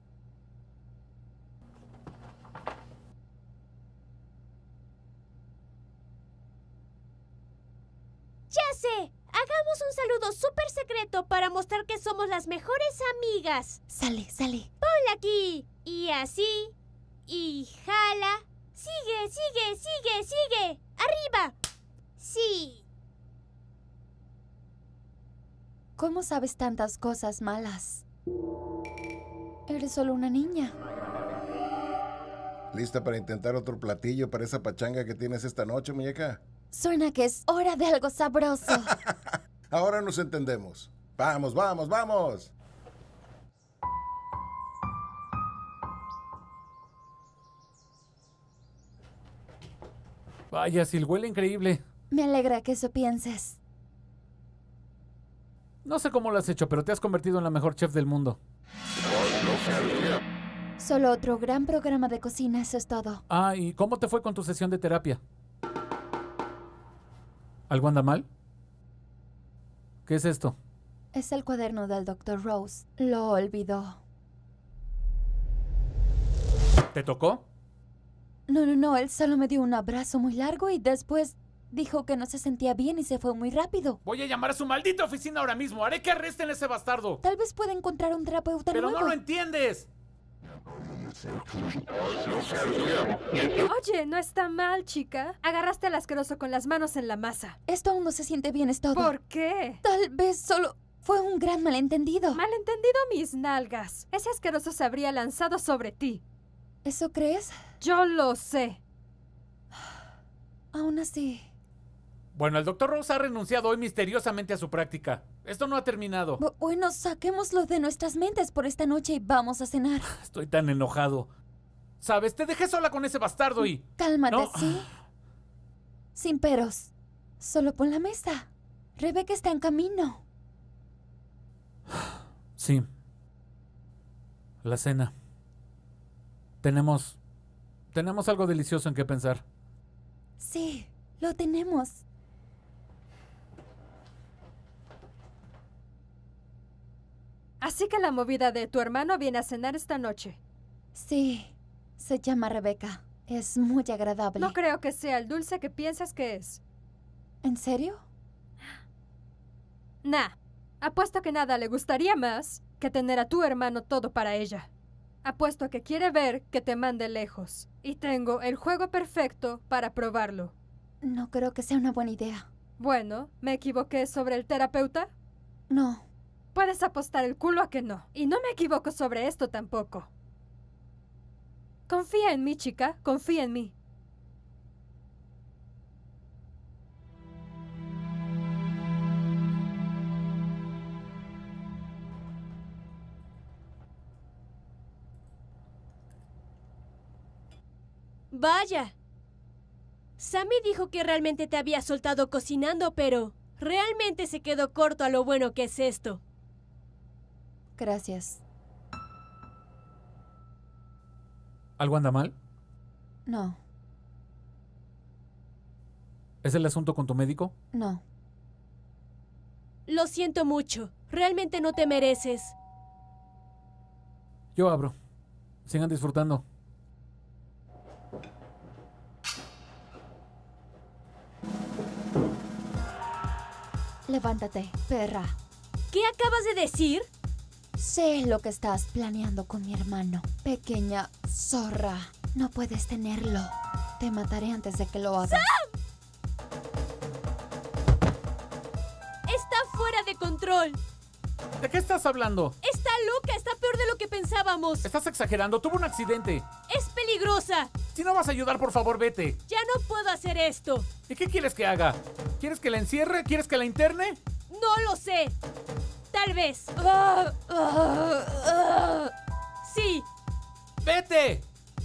¡Ya sé! Hagamos un saludo súper secreto para mostrar que somos las mejores amigas. Sale, sale. Ponla aquí. Y así. Y jala. Sigue, sigue, sigue, sigue. Arriba. Sí. ¿Cómo sabes tantas cosas malas? Eres solo una niña. ¿Lista para intentar otro platillo para esa pachanga que tienes esta noche, muñeca? Suena que es hora de algo sabroso. Ahora nos entendemos. ¡Vamos, vamos, vamos! Vaya, Sil, huele increíble. Me alegra que eso pienses. No sé cómo lo has hecho, pero te has convertido en la mejor chef del mundo. Solo otro gran programa de cocina, eso es todo. Ah, ¿y cómo te fue con tu sesión de terapia? ¿Algo anda mal? ¿Qué es esto? Es el cuaderno del Dr. Rose. Lo olvidó. ¿Te tocó? No, él solo me dio un abrazo muy largo y después dijo que no se sentía bien y se fue muy rápido. Voy a llamar a su maldita oficina ahora mismo. Haré que arresten a ese bastardo. Tal vez pueda encontrar un terapeuta Pero nuevo. no lo entiendes. Oye, no está mal, chica. Agarraste al asqueroso con las manos en la masa. Esto aún no se siente bien, es todo. ¿Por qué? Tal vez solo fue un gran malentendido. Malentendido mis nalgas. Ese asqueroso se habría lanzado sobre ti. ¿Eso crees? Yo lo sé. Aún así. Bueno, el Dr. Rose ha renunciado hoy misteriosamente a su práctica. Esto no ha terminado. Bueno, saquémoslo de nuestras mentes por esta noche y vamos a cenar. Estoy tan enojado. ¿Sabes? Te dejé sola con ese bastardo y... Cálmate, No. ¿sí? Sin peros. Solo pon la mesa. Rebeca está en camino. Sí. La cena. Tenemos algo delicioso en qué pensar. Sí, lo tenemos. Así que la movida de tu hermano viene a cenar esta noche. Sí, se llama Rebeca. Es muy agradable. No creo que sea el dulce que piensas que es. ¿En serio? Nah, apuesto que nada le gustaría más que tener a tu hermano todo para ella. Apuesto a que quiere ver que te mande lejos. Y tengo el juego perfecto para probarlo. No creo que sea una buena idea. Bueno, ¿me equivoqué sobre el terapeuta? No. Puedes apostar el culo a que no. Y no me equivoco sobre esto tampoco. Confía en mí, chica. Confía en mí. Vaya. Sammy dijo que realmente te había soltado cocinando, pero realmente se quedó corto a lo bueno que es esto. Gracias. ¿Algo anda mal? No, ¿Es el asunto con tu médico? no. Lo siento mucho. Realmente no te mereces. Yo abro. Sigan disfrutando. Levántate, perra. ¿Qué acabas de decir? Sé lo que estás planeando con mi hermano. Pequeña zorra. No puedes tenerlo. Te mataré antes de que lo hagas. Está fuera de control. ¿De qué estás hablando? Está loca. Está peor de lo que pensábamos. Estás exagerando. Tuvo un accidente. Es peligrosa. Si no vas a ayudar, por favor, vete. Ya no puedo hacer esto. ¿Y qué quieres que haga? ¿Quieres que la encierre? ¿Quieres que la interne? No lo sé. Tal vez. Sí. ¡Vete!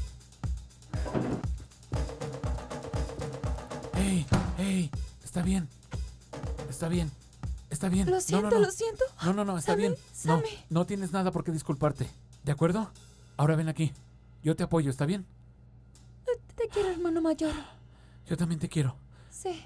¡Ey! ¡Ey! Está bien. Está bien. Está bien. Lo siento, lo siento. No, está Sammy, bien. Sammy. No tienes nada por qué disculparte. ¿De acuerdo? Ahora ven aquí. Yo te apoyo, ¿está bien? Te quiero, hermano mayor. Yo también te quiero. Sí.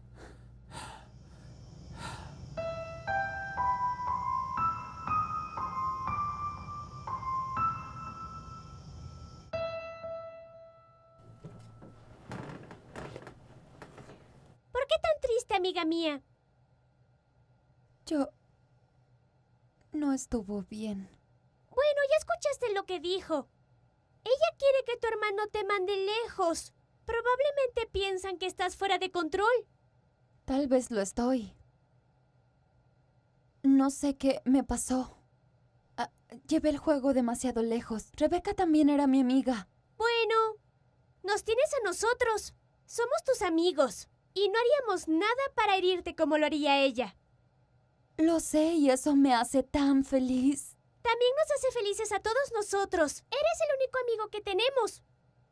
¿Por qué tan triste, amiga mía? No estuvo bien. Bueno, ya escuchaste lo que dijo. Ella quiere que tu hermano te mande lejos. Probablemente piensan que estás fuera de control. Tal vez lo estoy. No sé qué me pasó. Llevé el juego demasiado lejos. Rebeca también era mi amiga. Bueno, nos tienes a nosotros. Somos tus amigos. Y no haríamos nada para herirte como lo haría ella. Lo sé y eso me hace tan feliz. También nos hace felices a todos nosotros. Eres el único amigo que tenemos.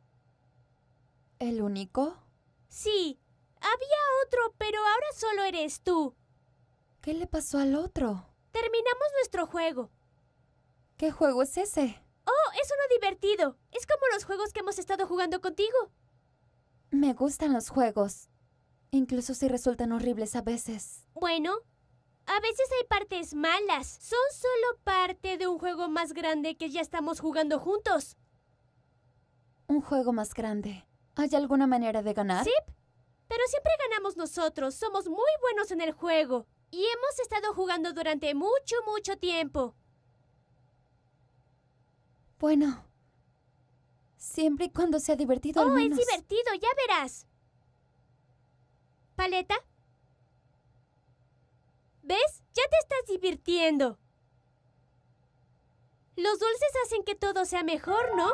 ¿El único? Sí, había otro, pero ahora solo eres tú. ¿Qué le pasó al otro? Terminamos nuestro juego. ¿Qué juego es ese? Oh, es uno divertido. Es como los juegos que hemos estado jugando contigo. Me gustan los juegos, incluso si resultan horribles a veces. Bueno, a veces hay partes malas. Son solo parte de un juego más grande que ya estamos jugando juntos. Un juego más grande. ¿Hay alguna manera de ganar? Sí, pero siempre ganamos nosotros. Somos muy buenos en el juego. Y hemos estado jugando durante mucho, mucho tiempo. Bueno, siempre y cuando sea divertido al Oh, menos. es divertido, ya verás. ¿Paleta? ¿Ves? Ya te estás divirtiendo. Los dulces hacen que todo sea mejor, ¿no?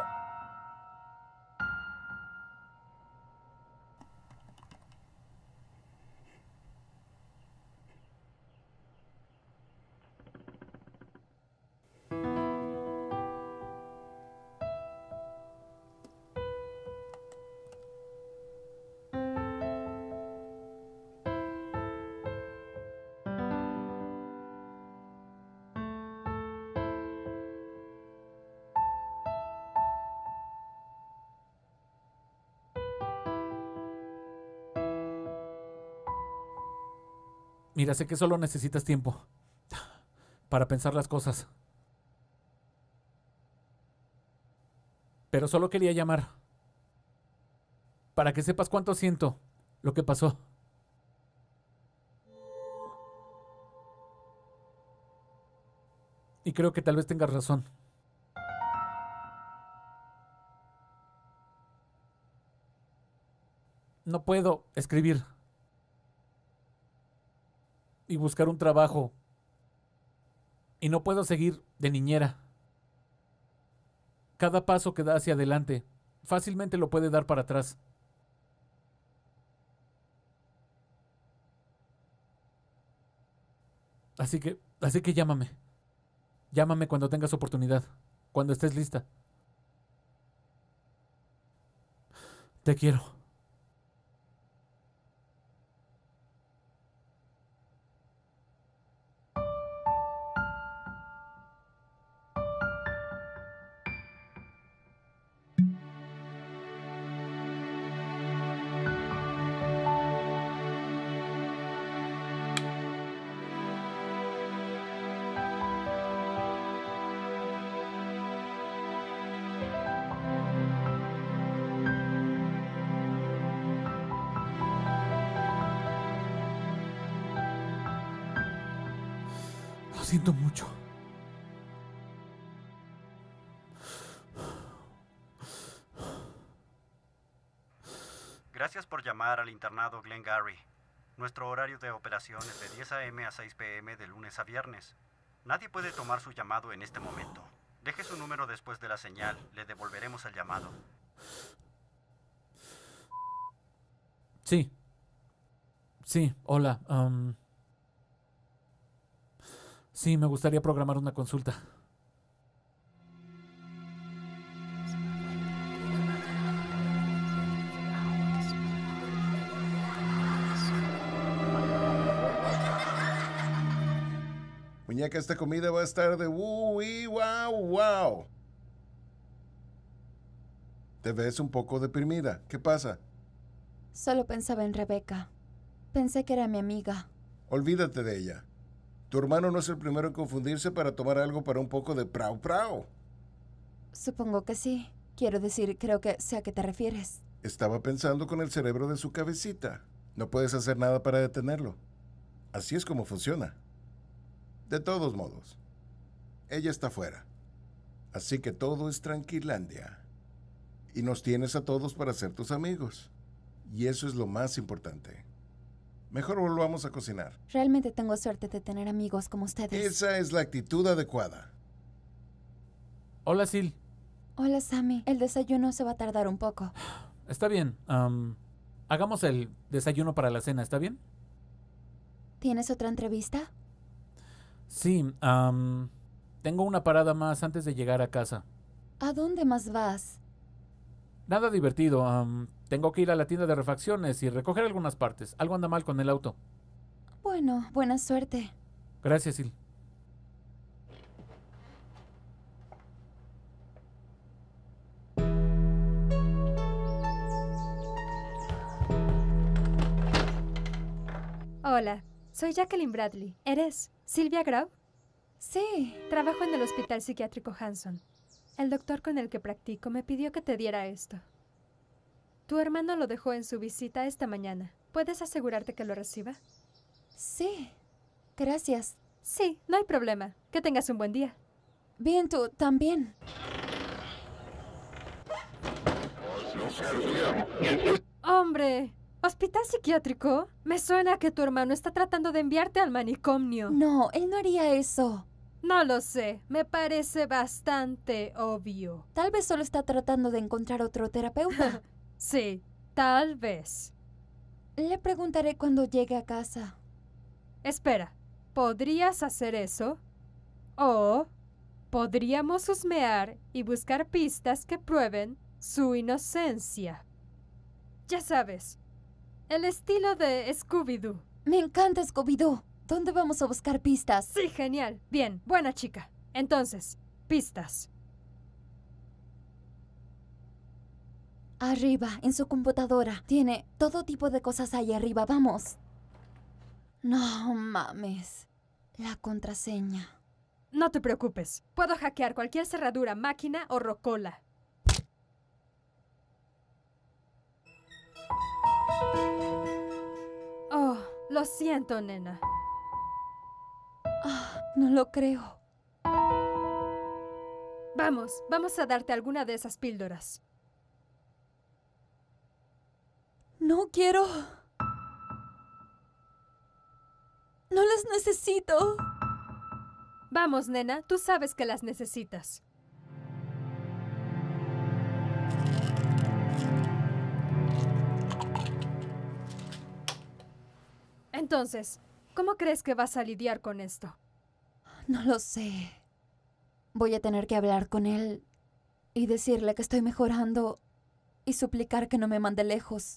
Mira, sé que solo necesitas tiempo para pensar las cosas. Pero solo quería llamar para que sepas cuánto siento lo que pasó. Y creo que tal vez tengas razón. No puedo escribir y buscar un trabajo. Y no puedo seguir de niñera. Cada paso que da hacia adelante fácilmente lo puede dar para atrás. Así que llámame. Llámame cuando tengas oportunidad, cuando estés lista. Te quiero. Lo siento mucho. Gracias por llamar al internado Glengarry. Nuestro horario de operación es de 10 a.m. a 6 p.m. de lunes a viernes. Nadie puede tomar su llamado en este momento. Deje su número después de la señal. Le devolveremos el llamado. Sí. Sí, hola. Sí, me gustaría programar una consulta. Muñeca, esta comida va a estar de wow. Te ves un poco deprimida. ¿Qué pasa? Solo pensaba en Rebeca. Pensé que era mi amiga. Olvídate de ella. Tu hermano no es el primero en confundirse para tomar algo para un poco de prau. Supongo que sí. Quiero decir, creo que sé a qué te refieres. Estaba pensando con el cerebro de su cabecita. No puedes hacer nada para detenerlo. Así es como funciona. De todos modos, ella está fuera. Así que todo es tranquilandia. Y nos tienes a todos para ser tus amigos. Y eso es lo más importante. Mejor volvamos a cocinar. Realmente tengo suerte de tener amigos como ustedes. Esa es la actitud adecuada. Hola, Sil. Hola, Sammy. El desayuno se va a tardar un poco. Está bien. Hagamos el desayuno para la cena, ¿está bien? ¿Tienes otra entrevista? Sí, tengo una parada más antes de llegar a casa. ¿A dónde más vas? Nada divertido. Tengo que ir a la tienda de refacciones y recoger algunas partes. Algo anda mal con el auto. Bueno, buena suerte. Gracias, Sil. Hola, soy Jacqueline Bradley. ¿Eres Sylvia Grau? Sí. Trabajo en el Hospital Psiquiátrico Hanson. El doctor con el que practico me pidió que te diera esto. Tu hermano lo dejó en su visita esta mañana. ¿Puedes asegurarte que lo reciba? Sí. Gracias. Sí, no hay problema. Que tengas un buen día. Bien, tú también. ¡Hombre! ¿Hospital psiquiátrico? Me suena que tu hermano está tratando de enviarte al manicomio. No, él no haría eso. No lo sé. Me parece bastante obvio. Tal vez solo está tratando de encontrar otro terapeuta. Sí, tal vez. Le preguntaré cuando llegue a casa. Espera, ¿podrías hacer eso? O podríamos husmear y buscar pistas que prueben su inocencia. Ya sabes, el estilo de Scooby-Doo. Me encanta Scooby-Doo. ¿Dónde vamos a buscar pistas? Sí, genial. Bien, buena chica. Entonces, pistas. Arriba, en su computadora. Tiene todo tipo de cosas ahí arriba. Vamos. No mames. La contraseña. No te preocupes. Puedo hackear cualquier cerradura, máquina o rocola. Oh, lo siento, nena. No lo creo. Vamos a darte alguna de esas píldoras. No quiero. No las necesito. Vamos, nena, tú sabes que las necesitas. Entonces, ¿cómo crees que vas a lidiar con esto? No lo sé. Voy a tener que hablar con él y decirle que estoy mejorando y suplicar que no me mande lejos.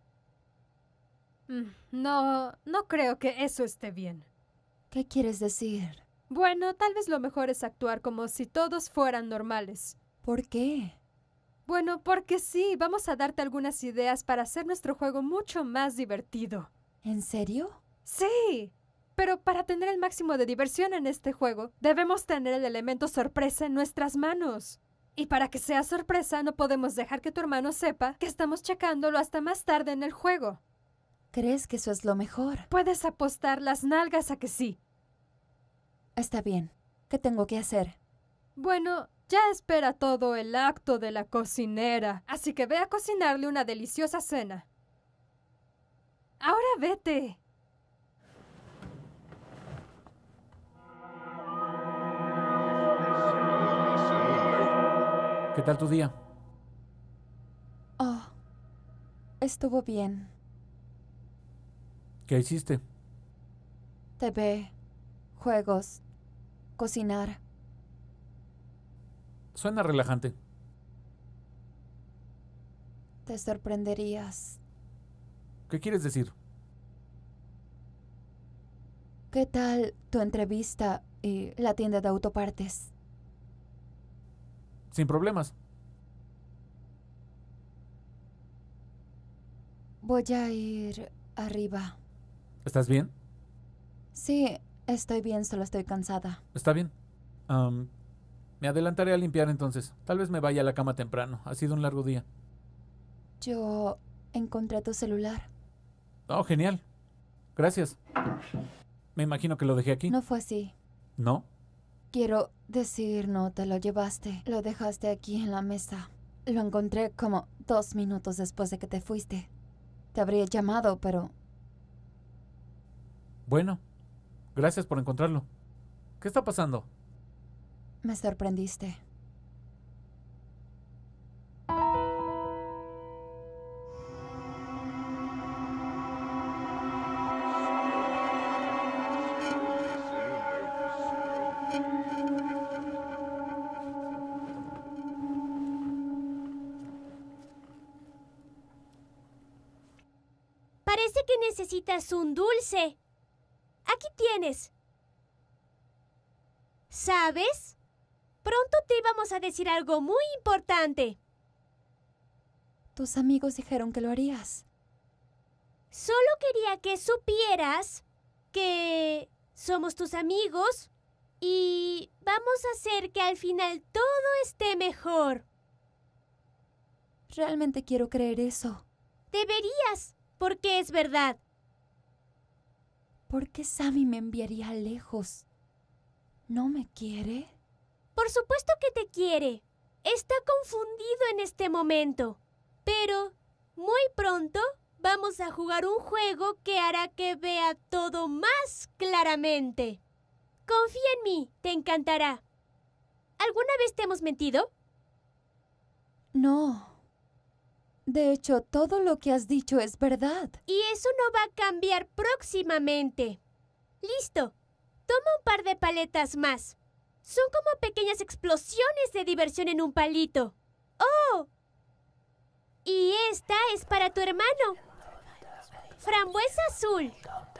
No creo que eso esté bien. ¿Qué quieres decir? Bueno, tal vez lo mejor es actuar como si todos fueran normales. ¿Por qué? Bueno, porque sí, vamos a darte algunas ideas para hacer nuestro juego mucho más divertido. ¿En serio? Sí, pero para tener el máximo de diversión en este juego, debemos tener el elemento sorpresa en nuestras manos. Y para que sea sorpresa, no podemos dejar que tu hermano sepa que estamos checándolo hasta más tarde en el juego. ¿Crees que eso es lo mejor? Puedes apostar las nalgas a que sí. Está bien. ¿Qué tengo que hacer? Bueno, ya espera todo el acto de la cocinera, así que ve a cocinarle una deliciosa cena. Ahora vete. ¿Qué tal tu día? Oh, estuvo bien. ¿Qué hiciste? TV, juegos, cocinar. Suena relajante. Te sorprenderías. ¿Qué quieres decir? ¿Qué tal tu entrevista y la tienda de autopartes? Sin problemas. Voy a ir arriba. ¿Estás bien? Sí, estoy bien, solo estoy cansada. Está bien. Me adelantaré a limpiar entonces. Tal vez me vaya a la cama temprano. Ha sido un largo día. Yo encontré tu celular. Oh, genial. Gracias. Me imagino que lo dejé aquí. No fue así. ¿No? Quiero decir, no te lo llevaste. Lo dejaste aquí en la mesa. Lo encontré como 2 minutos después de que te fuiste. Te habría llamado, pero Bueno, gracias por encontrarlo. ¿Qué está pasando? me sorprendiste. Parece que necesitas un dulce. Aquí tienes. ¿Sabes? Pronto te íbamos a decir algo muy importante. Tus amigos dijeron que lo harías. Solo quería que supieras que somos tus amigos y vamos a hacer que al final todo esté mejor. Realmente quiero creer eso. Deberías, porque es verdad. ¿Por qué Sammy me enviaría lejos? ¿No me quiere? Por supuesto que te quiere. Está confundido en este momento. Pero muy pronto vamos a jugar un juego que hará que vea todo más claramente. Confía en mí, te encantará. ¿Alguna vez te hemos mentido? No. De hecho, todo lo que has dicho es verdad. Y eso no va a cambiar próximamente. Listo. Toma un par de paletas más. Son como pequeñas explosiones de diversión en un palito. ¡Oh! Y esta es para tu hermano. Frambuesa azul.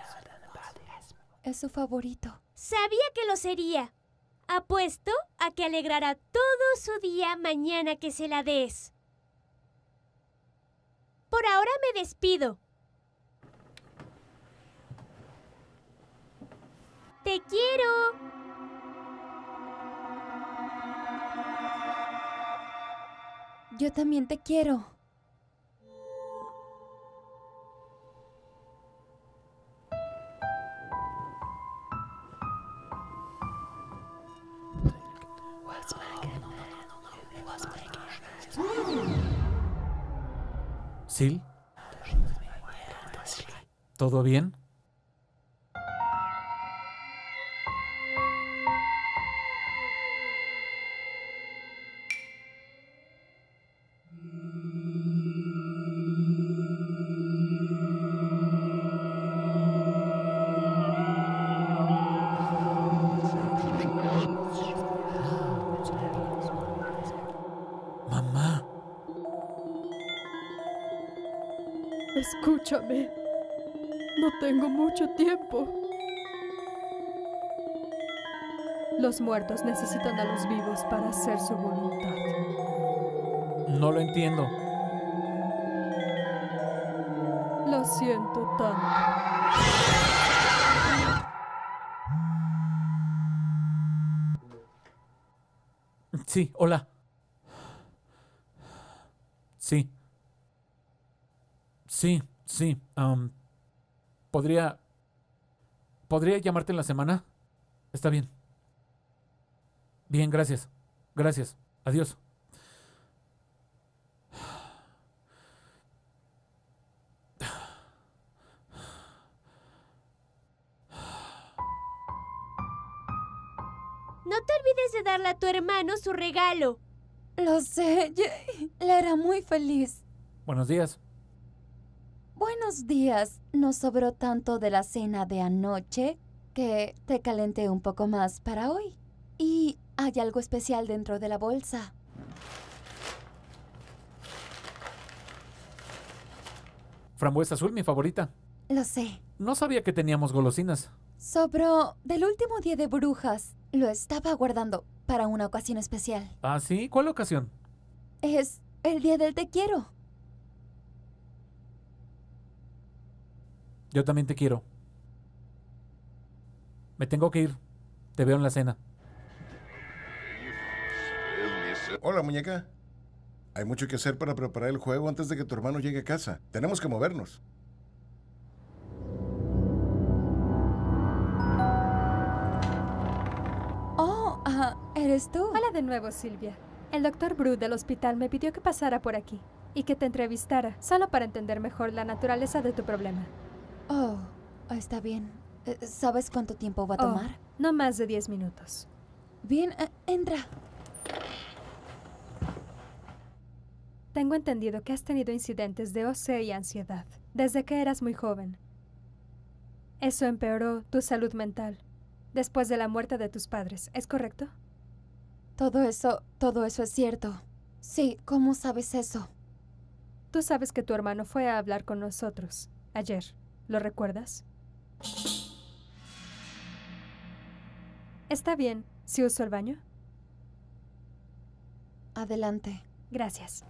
Es su favorito. Sabía que lo sería. Apuesto a que alegrará todo su día mañana que se la des. Por ahora me despido. quiero. Yo también te quiero. ¿Sil? ¿Todo bien? Mamá. Escúchame. No tengo mucho tiempo. Los muertos necesitan a los vivos para hacer su voluntad. No lo entiendo. Lo siento tanto. Sí, hola. Sí. Sí. ¿Podría llamarte en la semana? Está bien. Bien, gracias. Gracias. Adiós. No te olvides de darle a tu hermano su regalo. Lo sé. Él era muy feliz. Buenos días. Buenos días. Nos sobró tanto de la cena de anoche que te calenté un poco más para hoy. Y hay algo especial dentro de la bolsa. Frambuesa azul, mi favorita. Lo sé. No sabía que teníamos golosinas. Sobró del último día de brujas. Lo estaba guardando para una ocasión especial. ¿Ah, sí? ¿Cuál ocasión? Es el día del te quiero. Yo también te quiero. Me tengo que ir. Te veo en la cena. Hola, muñeca. Hay mucho que hacer para preparar el juego antes de que tu hermano llegue a casa. Tenemos que movernos. Oh, ¿eres tú? Hola de nuevo, Silvia. El doctor Brute del hospital me pidió que pasara por aquí y que te entrevistara, solo para entender mejor la naturaleza de tu problema. Oh, está bien. ¿Sabes cuánto tiempo va a tomar? No más de 10 minutos. Bien, entra. Tengo entendido que has tenido incidentes de OC y ansiedad desde que eras muy joven. Eso empeoró tu salud mental después de la muerte de tus padres, ¿es correcto? Todo eso es cierto. Sí, ¿cómo sabes eso? Tú sabes que tu hermano fue a hablar con nosotros ayer, ¿lo recuerdas? Está bien, ¿si uso el baño? Adelante. Gracias.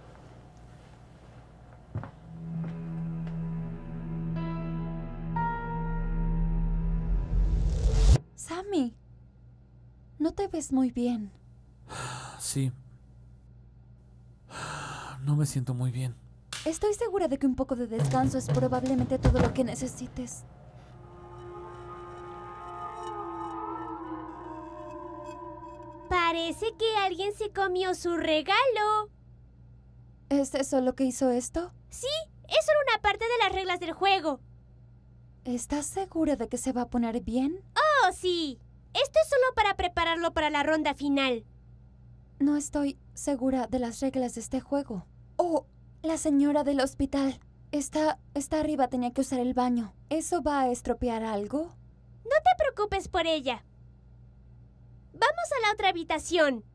Sammy, no te ves muy bien. Sí. No me siento muy bien. Estoy segura de que un poco de descanso es probablemente todo lo que necesites. Parece que alguien se comió su regalo. ¿Es eso lo que hizo esto? Sí, es solo una parte de las reglas del juego. ¿Estás segura de que se va a poner bien? Oh, sí. Esto es solo para prepararlo para la ronda final. No estoy segura de las reglas de este juego. Oh, la señora del hospital. Está arriba, tenía que usar el baño. ¿Eso va a estropear algo? No te preocupes por ella. Vamos a la otra habitación.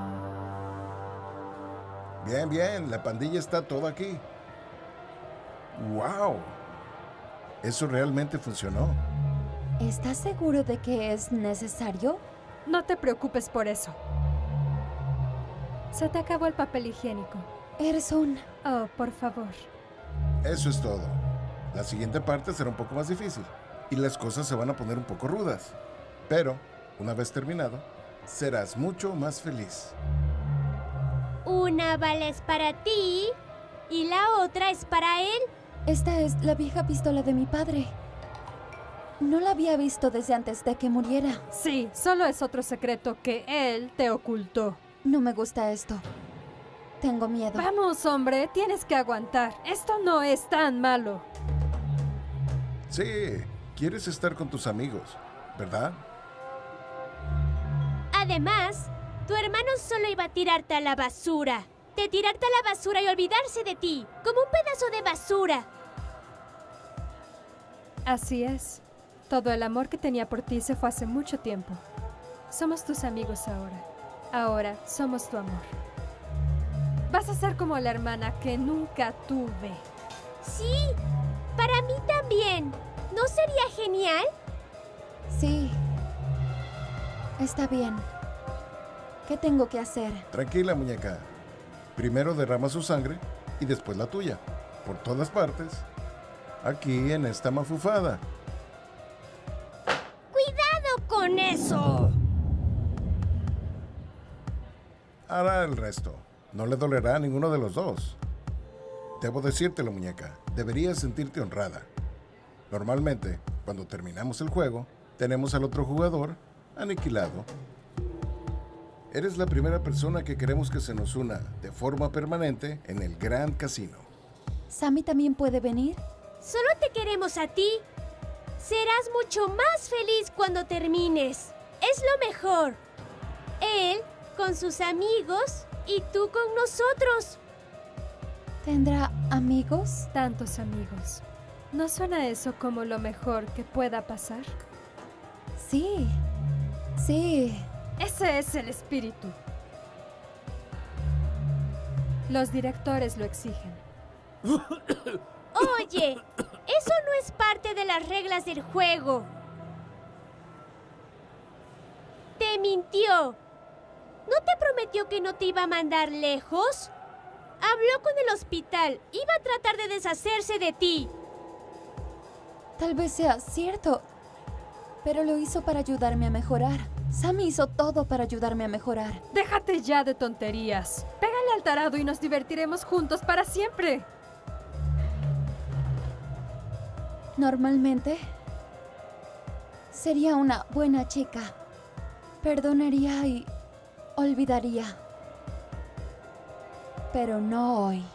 Bien, bien. La pandilla está toda aquí. ¡Wow! Eso realmente funcionó. ¿Estás seguro de que es necesario? No te preocupes por eso. Se te acabó el papel higiénico. Erson, Oh, por favor. Eso es todo. La siguiente parte será un poco más difícil y las cosas se van a poner un poco rudas. Pero, una vez terminado, serás mucho más feliz. Una bala es para ti y la otra es para él. esta es la vieja pistola de mi padre. No la había visto desde antes de que muriera. Sí, solo es otro secreto que él te ocultó. No me gusta esto. Tengo miedo. Vamos, hombre, tienes que aguantar. Esto no es tan malo. Sí, quieres estar con tus amigos, ¿verdad? Además, tu hermano solo iba a tirarte a la basura. De tirarte a la basura y olvidarse de ti, como un pedazo de basura. Así es. Todo el amor que tenía por ti se fue hace mucho tiempo. Somos tus amigos ahora. Ahora somos tu amor. Vas a ser como la hermana que nunca tuve. Sí, para mí también. ¿No sería genial? Sí. Está bien. ¿Qué tengo que hacer? Tranquila, muñeca. Primero derrama su sangre y después la tuya. Por todas partes. Aquí en esta mafufada. ¡Cuidado con eso! Hará el resto. No le dolerá a ninguno de los dos. Debo decírtelo, muñeca. Deberías sentirte honrada. Normalmente, cuando terminamos el juego, tenemos al otro jugador aniquilado. Eres la primera persona que queremos que se nos una de forma permanente en el Gran Casino. ¿Sammy también puede venir? Solo te queremos a ti. Serás mucho más feliz cuando termines. Es lo mejor. Él con sus amigos y tú con nosotros. ¿Tendrá amigos? Tantos amigos. ¿No suena eso como lo mejor que pueda pasar? Sí. Sí. Ese es el espíritu. Los directores lo exigen. Oye, eso no es parte de las reglas del juego. Te mintió. ¿No te prometió que no te iba a mandar lejos? Habló con el hospital. Iba a tratar de deshacerse de ti. Tal vez sea cierto. Pero lo hizo para ayudarme a mejorar. Sammy hizo todo para ayudarme a mejorar. Déjate ya de tonterías. Pégale al tarado y nos divertiremos juntos para siempre. Normalmente, sería una buena chica. Perdonaría y olvidaría. Pero no hoy.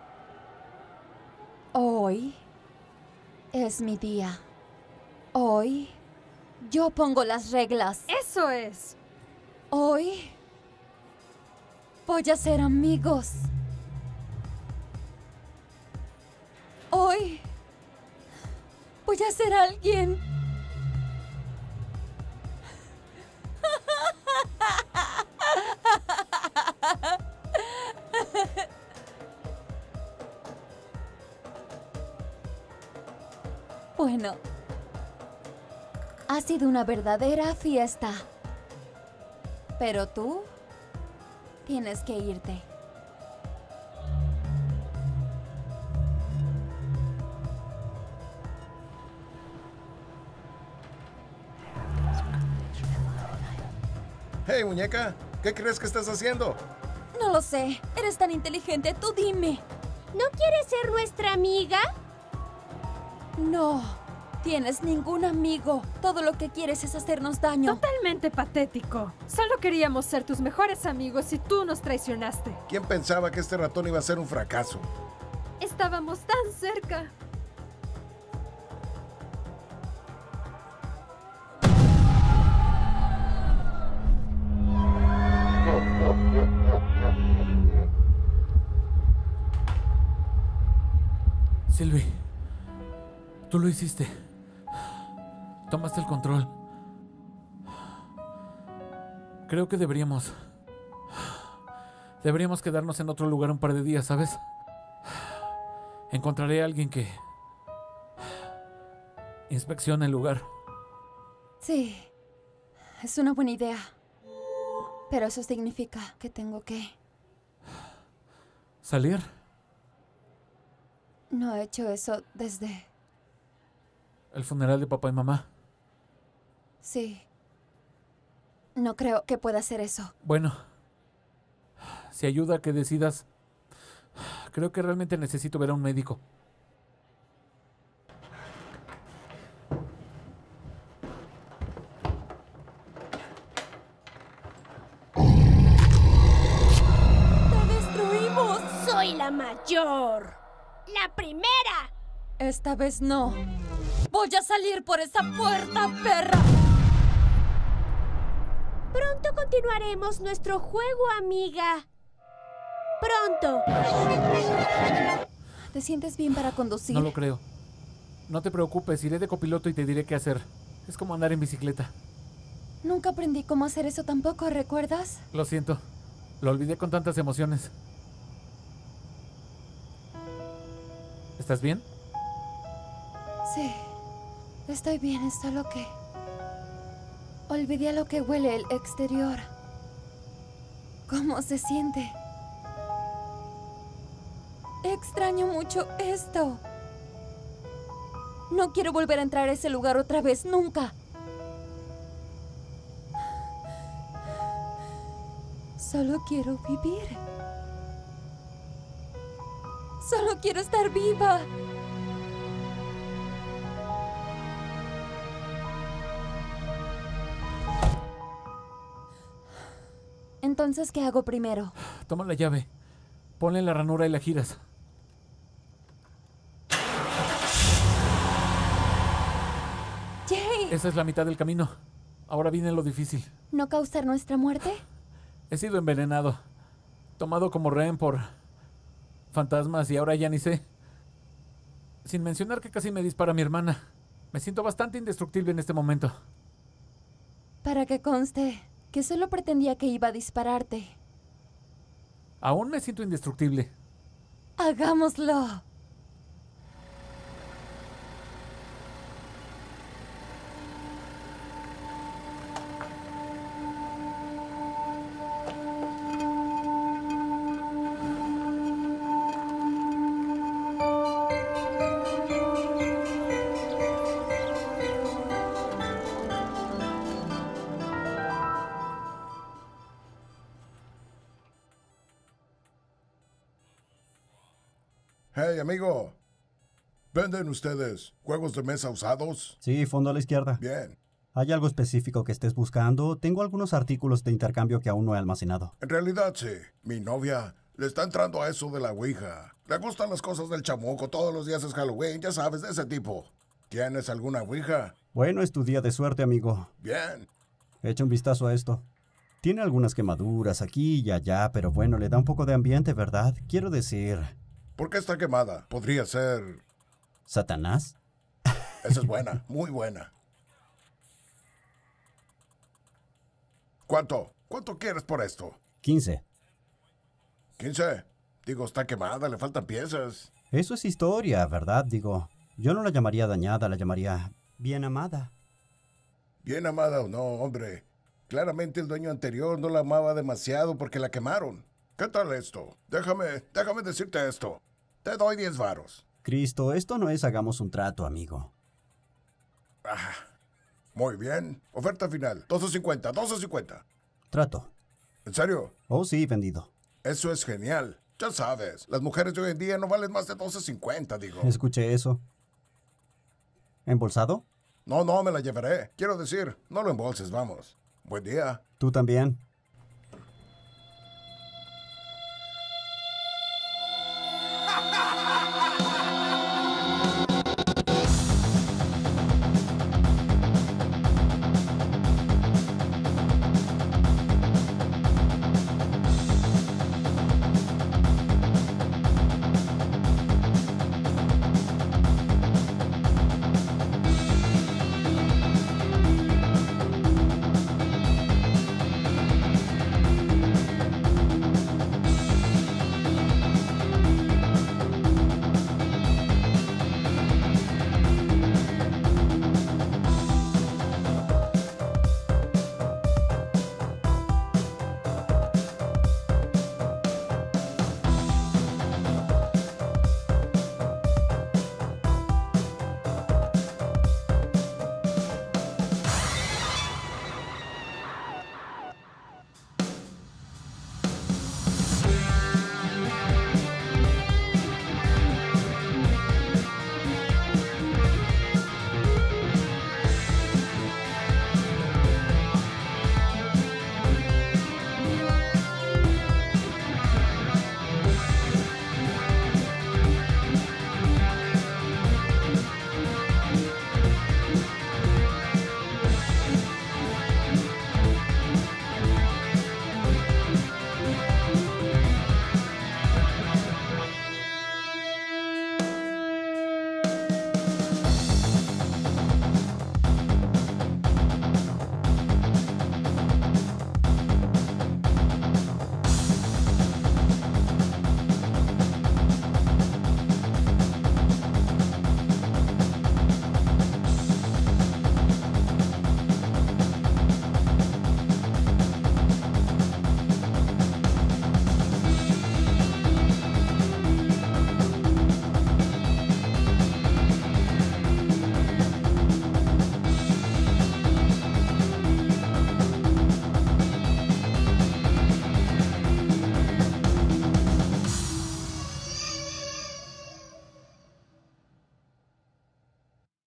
Hoy es mi día. Hoy yo pongo las reglas. Eso es. Hoy voy a ser amigos. Hoy voy a ser alguien. Bueno, ha sido una verdadera fiesta. Pero tú tienes que irte. Hey, muñeca, ¿qué crees que estás haciendo? No lo sé. Eres tan inteligente. Tú dime. ¿No quieres ser nuestra amiga? No. Tienes ningún amigo. Todo lo que quieres es hacernos daño. Totalmente patético. Solo queríamos ser tus mejores amigos y tú nos traicionaste. ¿Quién pensaba que este ratón iba a ser un fracaso? Estábamos tan cerca. Sylvie, tú lo hiciste. Tomaste el control. Creo que deberíamos quedarnos en otro lugar un par de días, ¿sabes? Encontraré a alguien que Inspecciona el lugar. Sí, es una buena idea. Pero eso significa que tengo que... ¿Salir? No he hecho eso desde... ¿El funeral de papá y mamá? Sí. No creo que pueda hacer eso. Bueno, si ayuda a que decidas, creo que realmente necesito ver a un médico. ¡Te destruimos! ¡Soy la mayor! ¡La primera! Esta vez no. Voy a salir por esa puerta, perra. Pronto continuaremos nuestro juego, amiga. Pronto. ¿Te sientes bien para conducir? No lo creo. No te preocupes, iré de copiloto y te diré qué hacer. Es como andar en bicicleta. Nunca aprendí cómo hacer eso tampoco, ¿recuerdas? Lo siento. Lo olvidé con tantas emociones. ¿Estás bien? Sí. Estoy bien, es solo que... Olvidé a lo que huele el exterior. ¿Cómo se siente? Extraño mucho esto. No quiero volver a entrar a ese lugar otra vez, nunca. Solo quiero vivir. Solo quiero estar viva. Entonces, ¿qué hago primero? Toma la llave. Ponla en la ranura y la giras. Jay, Esa es la mitad del camino. Ahora viene lo difícil. ¿no causar nuestra muerte? He sido envenenado. Tomado como rehén por fantasmas y ahora ya ni sé. Sin mencionar que casi me dispara mi hermana. Me siento bastante indestructible en este momento. Para que conste que solo pretendía que iba a dispararte. Aún me siento indestructible. ¡Hagámoslo! Hey, amigo. ¿Venden ustedes juegos de mesa usados? Sí, fondo a la izquierda. Bien. ¿Hay algo específico que estés buscando? Tengo algunos artículos de intercambio que aún no he almacenado. En realidad, sí. Mi novia le está entrando a eso de la Ouija. Le gustan las cosas del chamuco. Todos los días es Halloween, ya sabes, de ese tipo. ¿Tienes alguna Ouija? Bueno, es tu día de suerte, amigo. Bien. Echa un vistazo a esto. Tiene algunas quemaduras aquí y allá, pero bueno, le da un poco de ambiente, ¿verdad? Quiero decir... ¿Por qué está quemada? Podría ser... ¿Satanás? Esa es buena, muy buena. ¿Cuánto? ¿Cuánto quieres por esto? 15. ¿15? Digo, está quemada, le faltan piezas. Eso es historia, ¿verdad? Digo, yo no la llamaría dañada, la llamaría bien amada. Bien amada o no, hombre. Claramente el dueño anterior no la amaba demasiado porque la quemaron. ¿Qué tal esto? Déjame decirte esto. Te doy 10 varos. Cristo, esto no es hagamos un trato, amigo. Muy bien. Oferta final. 12.50, 12.50. Trato. ¿En serio? Oh, sí, vendido. Eso es genial. Ya sabes, las mujeres de hoy en día no valen más de 12.50, digo. Escuché eso. ¿Embolsado? No, me la llevaré. Quiero decir, no lo embolses, vamos. Buen día. Tú también.